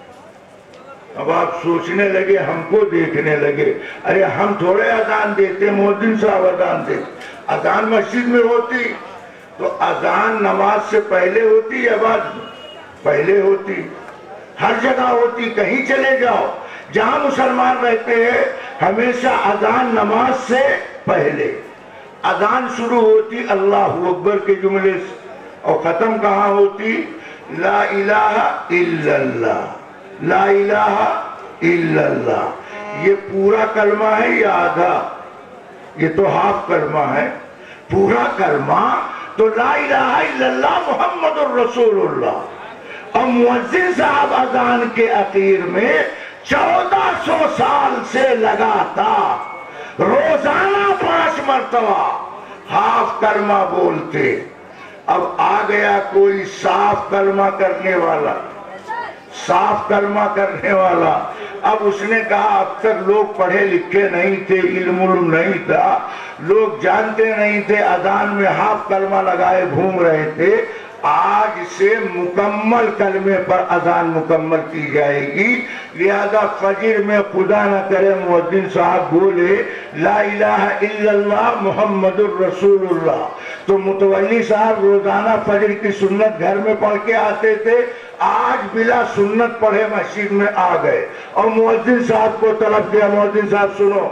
اب آپ سوچنے لگے، ہم کو دیکھنے لگے، ارے ہم تھوڑے اذان دیتے، مؤذن صاحب اذان دیتے۔ اذان مسجد میں ہوتی تو اذان نماز سے پہلے ہوتی یا بعد میں؟ پہلے ہوتی، ہر جگہ ہوتی۔ کہیں چلے جاؤ جہاں مسلمان رہتے ہیں ہمیشہ اذان نماز سے پہلے۔ اذان شروع ہوتی اللہ اکبر کے جملے سے اور ختم کہاں ہوتی؟ لا الہ الا اللہ، لا الہ الا اللہ۔ یہ پورا کلمہ ہے یا آدھا؟ یہ تو ہاف کلمہ ہے۔ پورا کلمہ تو لا الہ الا اللہ محمد الرسول اللہ۔ اور مؤذن صاحب اذان کے اخیر میں 1400 سال سے لگاتار روزانہ 5 مرتبہ ہاف کلمہ بولتے۔ اب آ گیا کوئی صاف کلمہ کرنے والا، صاف کلمہ کرنے والا۔ اب اس نے کہا اب تک لوگ پڑھے لکھے نہیں تھے، علم نہیں تھا، لوگ جانتے نہیں تھے، اذان میں ہاف کلمہ لگائے گھوم رہے تھے۔ آج سے مکمل کلمے پر اذان مکمل کی جائے گی، لہذا فجر میں خدا نہ کرے مؤذن صاحب بولے لا الہ الا اللہ محمد الرسول اللہ، تو متولی صاحب روزانہ فجر کی سنت گھر میں پڑھ کے آتے تھے، آج بلا سنت پڑھے مسجد میں آ گئے اور مؤذن صاحب کو طلب کیا، مؤذن صاحب سنو،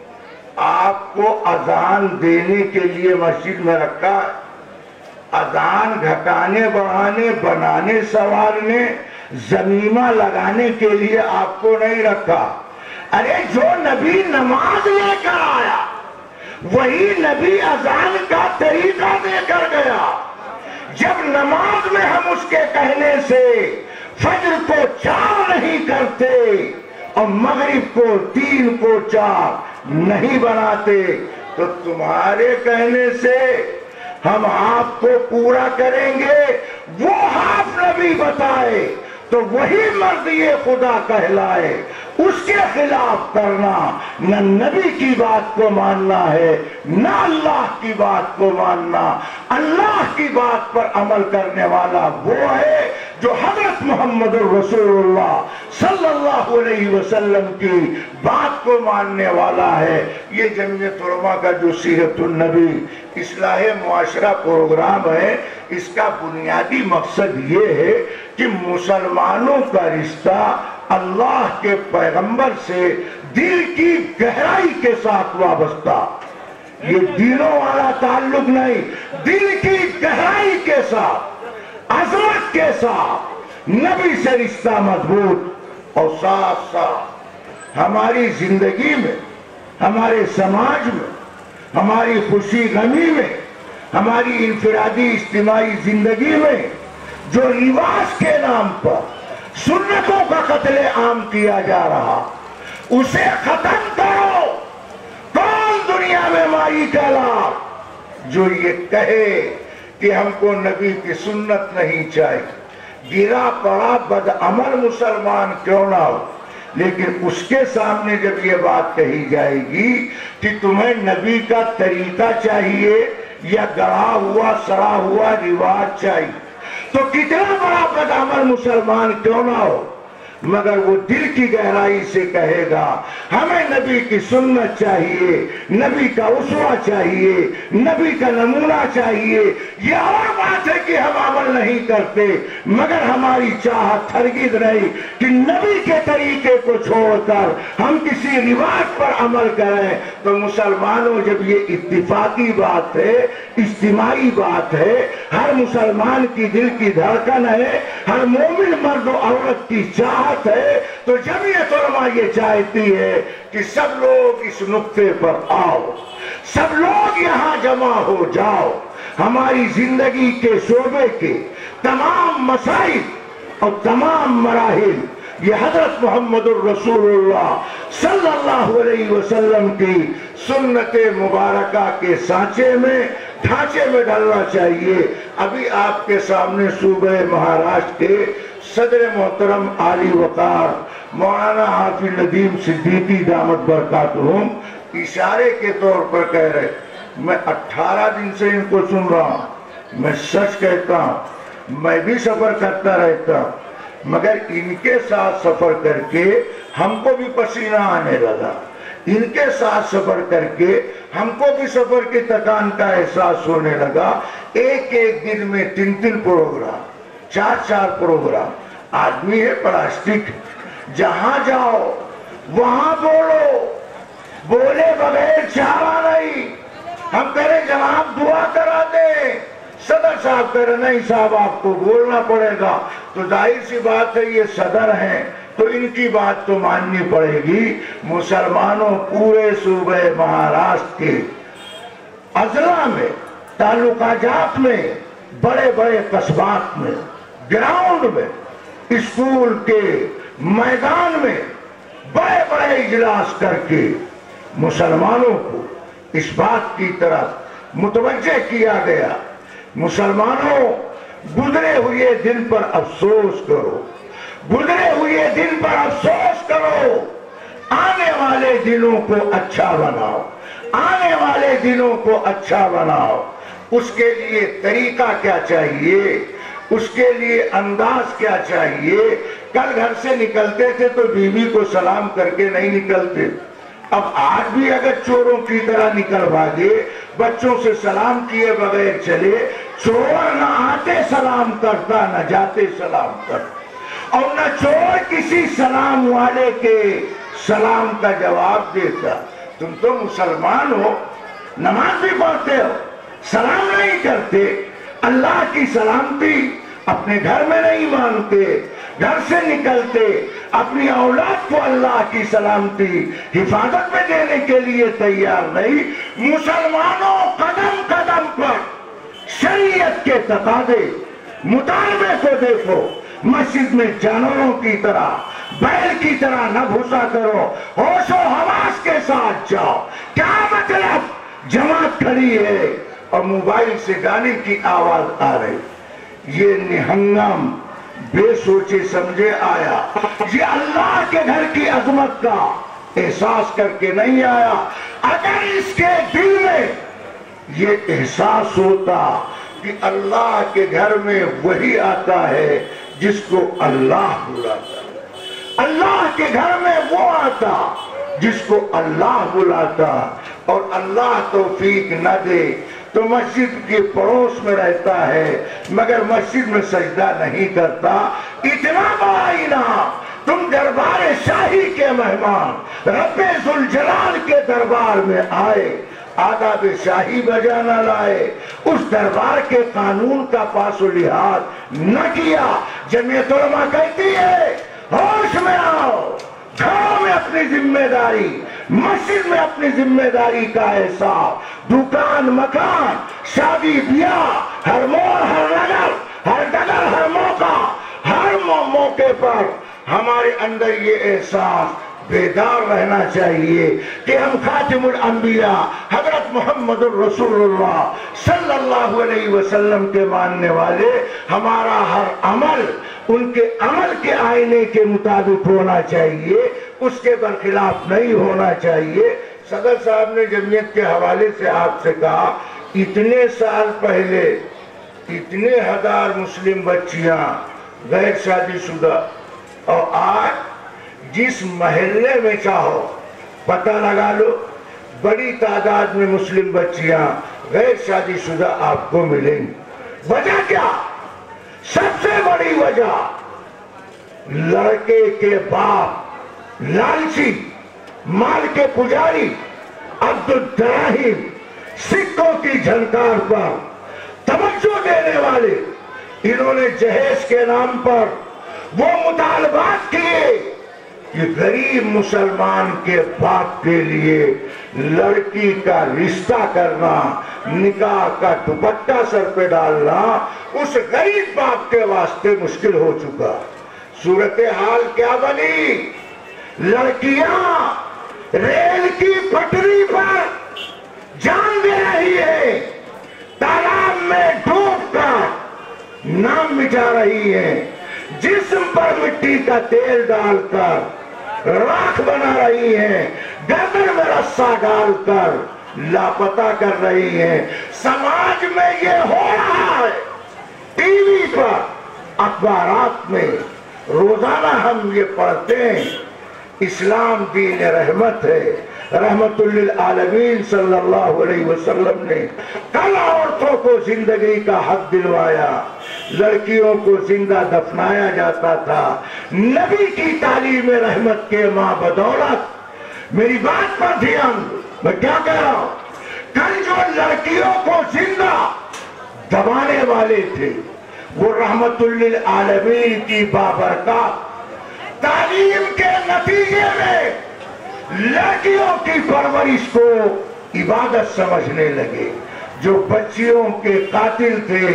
آپ کو اذان دینے کے لیے مسجد میں رکھا ہے، اذان گھٹانے بڑھانے بنانے سوارنے زمیمہ لگانے کے لیے آپ کو نہیں رکھا۔ ارے جو نبی نماز لے کر آیا وہی نبی اذان کا طریقہ دے کر گیا۔ جب نماز میں ہم اس کے کہنے سے فجر کو 4 نہیں کرتے اور مغرب کو 3 کو 4 نہیں بناتے تو تمہارے کہنے سے ہم آپ کو پورا کریں گے۔ وہ ہاف نبی بتائے تو وہی مرد یہ خدا کہلائے، اس کے خلاف کرنا نہ نبی کی بات کو ماننا ہے نہ اللہ کی بات کو ماننا۔ اللہ کی بات پر عمل کرنے والا وہ ہے جو حضرت محمد رسول اللہ صلی اللہ علیہ وسلم کی بات کو ماننے والا ہے۔ یہ جمعیت علماء کا جو سیرت النبی اصلاح معاشرہ پروگرام ہے، اس کا بنیادی مقصد یہ ہے کہ مسلمانوں کا رشتہ اللہ کے پیغمبر سے دل کی گہرائی کے ساتھ وابستہ، یہ دینوں والا تعلق نہیں، دل کی گہرائی کے ساتھ، عظمت کے ساتھ نبی سے رشتہ مضبوط، اور ساتھ ساتھ ہماری زندگی میں، ہمارے سماج میں، ہماری خوشی غمی میں، ہماری انفرادی اجتماعی زندگی میں جو رواج کے نام پر سنتوں کا قتل عام کیا جا رہا، اسے ختم کرو۔ کون دنیا میں مائی کہلا جو یہ کہے کہ ہم کو نبی کی سنت نہیں چاہیے؟ گرا پڑا بدعمل مسلمان کیوں نہ ہو، لیکن اس کے سامنے جب یہ بات کہی جائے گی کہ تمہیں نبی کا طریقہ چاہیے یا گڑھا ہوا سڑا ہوا رواج چاہیے، تو کتنا بڑا بدعمل مسلمان کیوں نہ ہو، مگر وہ دل کی گہرائی سے کہے گا ہمیں نبی کی سنت چاہیے، نبی کا اسوہ چاہیے، نبی کا نمونہ چاہیے۔ یہ اور بات ہے کہ ہم عمل نہیں کرتے، مگر ہماری چاہت ہرگز نہیں کہ نبی کے طریقے کو چھوڑ کر ہم کسی رواج پر عمل کریں۔ تو مسلمانوں، جب یہ اتفاقی بات ہے، اجتماعی بات ہے، ہر مسلمان کی دل کی دھڑکن ہے، ہر مومن مرد و عورت کی چاہت ہے، تو جمعیت علماء یہ چاہتی ہے کہ سب لوگ اس نقطے پر آؤ، سب لوگ یہاں جمع ہو جاؤ، ہماری زندگی کے شعبے کے تمام مسائل اور تمام مراحل یہ حضرت محمد الرسول اللہ صلی اللہ علیہ وسلم کی سنت مبارکہ کے ڈھانچے میں ڈالنا چاہیے۔ ابھی آپ کے سامنے صوبہ مہاراشٹر کے صدر محترم عالی وقار مولانا حافظ ندیم صدیقی دامت برکاتہم اشارے کے طور پر کہہ رہے، میں 18 دن سے ان کو سن رہا ہوں، میں سچ کہتا ہوں، میں بھی سفر کرتا رہتا ہوں، مگر ان کے ساتھ سفر کر کے ہم کو بھی پسینہ آنے لگا، ان کے ساتھ سفر کر کے ہم کو بھی سفر کی تکان کا احساس ہونے لگا۔ ایک دن میں 3 پروگرام، 4 پروگرام، آدمی ہے پلاسٹک، جہاں جاؤ وہاں بولو، بولے بغیر چارہ نہیں۔ ہم کہہ رہے جناب دعا کرا دیں، صدر صاحب کہہ رہے نہیں صاحب آپ کو بولنا پڑے گا، تو ظاہر سی بات ہے یہ صدر ہیں تو ان کی بات تو ماننی پڑے گی۔ مسلمانوں، پورے صوبہ مہاراشٹر کے اضلاع میں، تعلقہ جات میں، بڑے بڑے قصبات میں، گراؤنڈ میں، اسکول کے میدان میں بڑے بڑے اجلاس کر کے مسلمانوں کو اس بات کی طرف متوجہ کیا گیا، مسلمانوں گزرے ہوئے دن پر افسوس کرو، گزرے ہوئے دن پر افسوس کرو، آنے والے دنوں کو اچھا بناؤ، آنے والے دنوں کو اچھا بناؤ۔ اس کے لیے طریقہ کیا چاہیے، اس کے لیے انداز کیا چاہیے؟ کل گھر سے نکلتے تھے تو بیوی کو سلام کر کے نہیں نکلتے، اب آج بھی اگر چوروں کی طرح نکل بھاگے، بچوں سے سلام کیے بغیر چلے، چور نہ آتے سلام کرتا نہ جاتے سلام کرتا، اور نہ چور کسی سلام والے کے سلام کا جواب دیتا۔ تم تو مسلمان ہو، نماز بھی پڑھتے ہو، سلام نہیں کرتے، اللہ کی سلامتی اپنے گھر میں نہیں مانتے، گھر سے نکلتے اپنی اولاد کو اللہ کی سلامتی حفاظت میں دینے کے لیے تیار نہیں۔ مسلمانوں قدم قدم پر شریعت کے تقاضے مطالبے کو دیکھو، مسجد میں جانوروں کی طرح، بیل کی طرح نہ گھسا کرو، ہوش و حواس کے ساتھ جاؤ۔ کیا مطلب؟ جماعت کھڑی ہے اور موبائل سے گانے کی آواز آ رہی، یہ نہنگم بے سوچے سمجھے آیا، یہ اللہ کے گھر کی عظمت کا احساس کر کے نہیں آیا۔ اگر اس کے دل میں یہ احساس ہوتا کہ اللہ کے گھر میں وہی آتا ہے جس کو اللہ بلاتا، اللہ کے گھر میں وہ آتا جس کو اللہ بلاتا، اور اللہ توفیق نہ دے تو مسجد کے پڑوس میں رہتا ہے مگر مسجد میں سجدہ نہیں کرتا۔ اتنا بڑا انعام، تم دربار شاہی کے مہمان، رب ذوالجلال کے دربار میں آئے، آداب شاہی بجا نہ لائے، اس دربار کے قانون کا پاس و لحاظ نہ کیا۔ جمعیت علماء کہتی ہے ہوش میں آؤ، گھروں میں اپنی ذمہ داری، مسجد میں اپنی ذمہ داری کا احساس، دکان مکان، شادی بیاہ، ہر موڑ ہر نگر، ہر ڈگر ہر موقع، ہر موقع پر ہمارے اندر یہ احساس بیدار رہنا چاہیے کہ ہم خاتم الانبیاء حضرت محمد الرسول اللہ صلی اللہ علیہ وسلم کے ماننے والے، ہمارا ہر عمل ان کے عمل کے آئینے کے مطابق ہونا چاہیے، اس کے برخلاف نہیں ہونا چاہیے۔ صدر صاحب نے جمعیت کے حوالے سے آپ سے کہا اتنے سال پہلے اتنے ہزار مسلم بچیاں غیر شادی شدہ، اور آج جس محلے میں چاہو پتہ لگا لو بڑی تعداد میں مسلم بچیاں غیر شادی شدہ آپ کو ملیں گی۔ وجہ کیا؟ سب سے بڑی وجہ لڑکے کے باپ لالچی، مال کے پجاری، عبدالدراہم، سکوں کی جھنکار پر توجہ دینے والے، انہوں نے جہیز کے نام پر وہ مطالبات کیے کہ غریب مسلمان کے باپ کے لیے لڑکی کا رشتہ کرنا، نکاح کا دوپٹہ سر پہ ڈالنا اس غریب باپ کے واسطے مشکل ہو چکا۔ صورتحال کیا بنی؟ لڑکیاں ریل کی پٹری پر جان دے رہی ہے، تالاب میں ڈوب کر نام مٹا رہی ہے، جسم پر مٹی کا تیل ڈال کر راکھ بنا رہی ہیں، گردن میں رسا ڈال کر لاپتہ کر رہی ہیں۔ سماج میں یہ ہو رہا ہے، ٹی وی پر، اخبارات میں روزانہ ہم یہ پڑھتے ہیں۔ اسلام دین رحمت ہے، رحمت للعالمین صلی اللہ علیہ وسلم نے کل عورتوں کو زندگی کا حق دلوایا، لڑکیوں کو زندہ دفنایا جاتا تھا۔ نبی کی تعلیم رحمت کے ماں بدولت، میری بات پر دھیان دو، میں کیا کہہ رہا ہوں، کل جو لڑکیوں کو زندہ دبانے والے تھے وہ رحمت للعالمین کی بابرکات تعلیم کے نتیجے میں لڑکیوں کی پرورش کو عبادت سمجھنے لگے۔ جو بچیوں کے قاتل تھے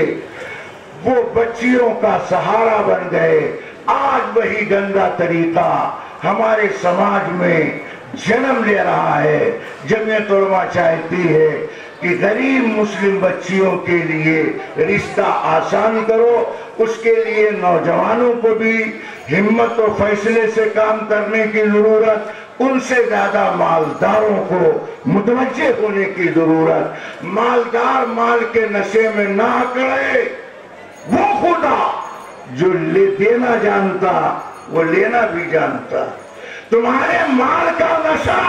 وہ بچیوں کا سہارا بن گئے۔ آج وہی گندا طریقہ ہمارے سماج میں جنم لے رہا ہے۔ جمعیت علماء چاہتی ہے کہ غریب مسلم بچیوں کے لیے رشتہ آسان کرو، اس کے لیے نوجوانوں کو بھی ہمت و فیصلے سے کام کرنے کی ضرورت، ان سے زیادہ مالداروں کو متوجہ ہونے کی ضرورت۔ مالدار مال کے نشے میں نہ اکڑے، وہ خدا جو دینا جانتا وہ لینا بھی جانتا۔ تمہارے مال کا نشہ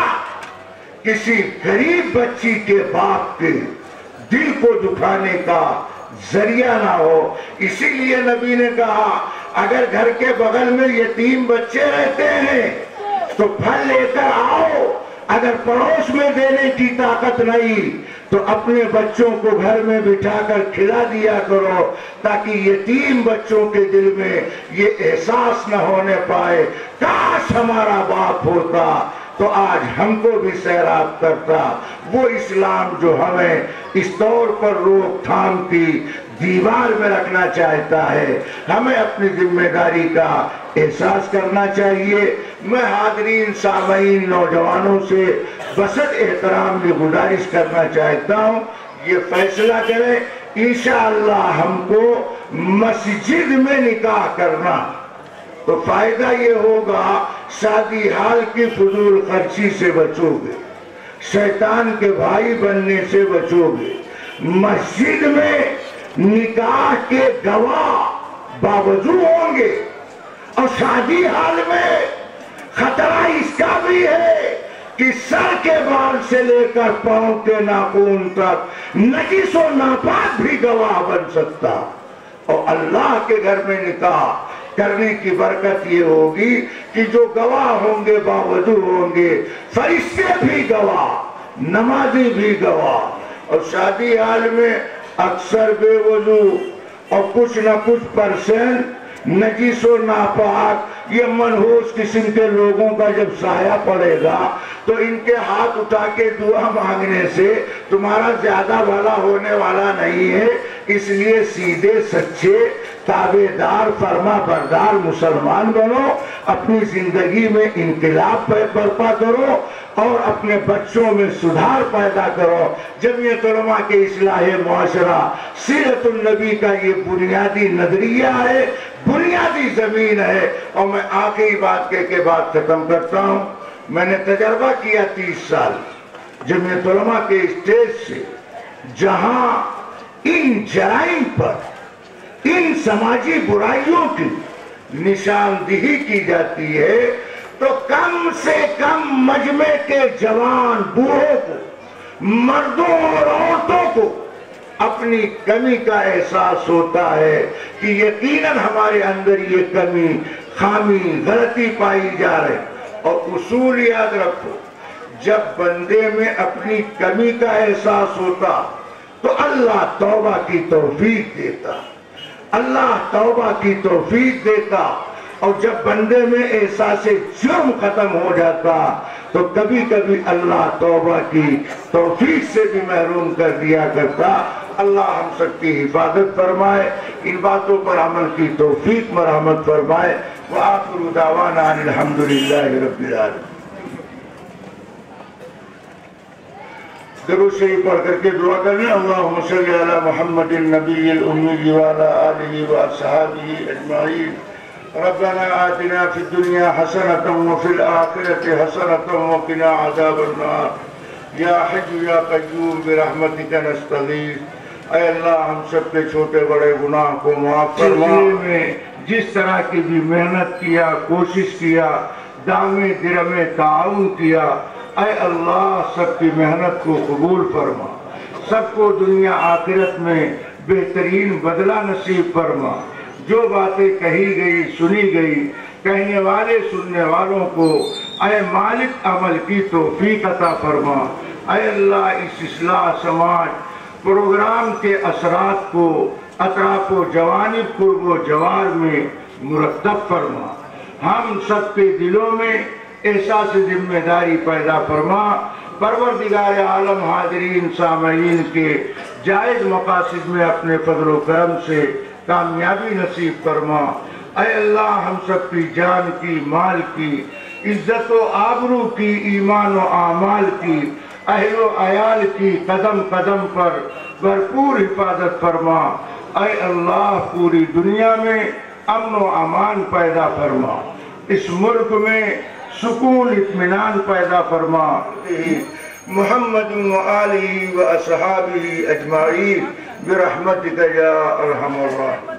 کسی غریب بچی کے باپ کے دل کو دکھانے کا ذریعہ نہ ہو۔ اسی لیے نبی نے کہا اگر گھر کے بغل میں یتیم بچے رہتے ہیں تو پھل لے کر آؤ، اگر پڑوس میں دینے کی طاقت نہیں تو اپنے بچوں کو گھر میں بٹھا کر کھلا دیا کرو، تاکہ یتیم بچوں کے دل میں یہ احساس نہ ہونے پائے کاش ہمارا باپ ہوتا تو آج ہم کو بھی سیراب کرتا۔ وہ اسلام جو ہمیں اس طور پر روک تھام کی دیوار میں رکھنا چاہتا ہے، ہمیں اپنی ذمہ داری کا احساس کرنا چاہیے۔ میں حاضرین سامعین نوجوانوں سے بسط احترام میں گزارش کرنا چاہتا ہوں یہ فیصلہ کریں انشاءاللہ ہم کو مسجد میں نکاح کرنا، تو فائدہ یہ ہوگا شادی حال کی فضول خرچی سے بچو گے، شیطان کے بھائی بننے سے بچو گے۔ مسجد میں نکاح کے گواہ باوضو ہوں گے، اور شادی حال میں خطرہ اس کا بھی ہے کہ سر کے بال سے لے کر پاؤں کے ناخن تک نجس و ناپاک بھی گواہ بن سکتا، اور اللہ کے گھر میں نکاح کرنے کی برکت یہ ہوگی کہ جو گواہ ہوں گے باوضو ہوں گے، فرشتے بھی گواہ، نمازی بھی گواہ، اور شادی حال میں اکثر بے وضو اور کچھ نہ کچھ پرسنٹ نجس و ناپاک یہ منحوس قسم کے لوگوں کا جب سایہ پڑے گا تو ان کے ہاتھ اٹھا کے دعا مانگنے سے تمہارا زیادہ بھلا ہونے والا نہیں ہے، اس لیے سیدھے سچے تابعدار فرما بردار مسلمان بنو، اپنی زندگی میں انقلاب برپا کرو اور اپنے بچوں میں سدھار پیدا کرو۔ جمعیت علماء کے اصلاح معاشرہ سیرت النبی کا یہ بنیادی نظریہ ہے، بنیادی زمین ہے۔ اور میں آخری بات کہہ کے بات ختم کرتا ہوں، میں نے تجربہ کیا 30 سال جمعیت علماء کے اسٹیج سے، جہاں ان جرائم پر، ان سماجی برائیوں کی نشاندہی کی جاتی ہے تو کم سے کم مجمع کے جوان بوڑھوں کو، مردوں اور عورتوں کو اپنی کمی کا احساس ہوتا ہے کہ یقیناً ہمارے اندر یہ کمی، خامی، غلطی پائی جا رہی۔ اور اصول یاد رکھو، جب بندے میں اپنی کمی کا احساس ہوتا تو اللہ توبہ کی توفیق دیتا، اللہ توبہ کی توفیق دیتا، اور جب بندے میں احساس جرم ختم ہو جاتا تو کبھی کبھی اللہ توبہ کی توفیق سے بھی محروم کر دیا کرتا۔ اللہ ہم سب کی حفاظت فرمائے، ان باتوں پر عمل کی توفیق مرحمت فرمائے۔ وآخر دعوانا ان الحمدللہ رب العالمین۔ درود شریف پڑھ کر کے دعا کریں۔ اللہم صلی علی محمد النبی الامی وعلی آلہ واصحابہ اجمعین۔ ربنا آتنا فی الدنیا حسنۃ وفی الآخرۃ حسنۃ وقنا عذاب النار۔ یا حی یا قیوم برحمتک نستغیث۔ اے اللہ ہم سب کے چھوٹے بڑے گناہ کو معاف فرما۔ میں جس طرح کی بھی محنت کیا، کوشش کیا، دامے درمے تعاون کیا، اے اللہ سب کی محنت کو قبول فرما، سب کو دنیا آخرت میں بہترین بدلہ نصیب فرما۔ جو باتیں کہی گئی، سنی گئی، کہنے والے سننے والوں کو اے مالک عمل کی توفیق عطا فرما۔ اے اللہ اس اصلاح سماج پروگرام کے اثرات کو اطراف و جوانب قرب و جوار میں مرتب فرما۔ ہم سب کے دلوں میں احساس ذمہ داری پیدا فرما۔ پروردگار عالم حاضرین سامعین کے جائز مقاصد میں اپنے فضل و کرم سے کامیابی نصیب فرما۔ اے اللہ ہم سب کی جان کی، مال کی، عزت و آبرو کی، ایمان و اعمال کی، اہل و عیال کی قدم قدم پر بھرپور حفاظت فرما۔ اے اللہ پوری دنیا میں امن و امان پیدا فرما، اس ملک میں سکون اطمینان پیدا فرما۔ محمد و آلہ و اصحابہ اجمعین برحمتک یا ارحم الراحمین۔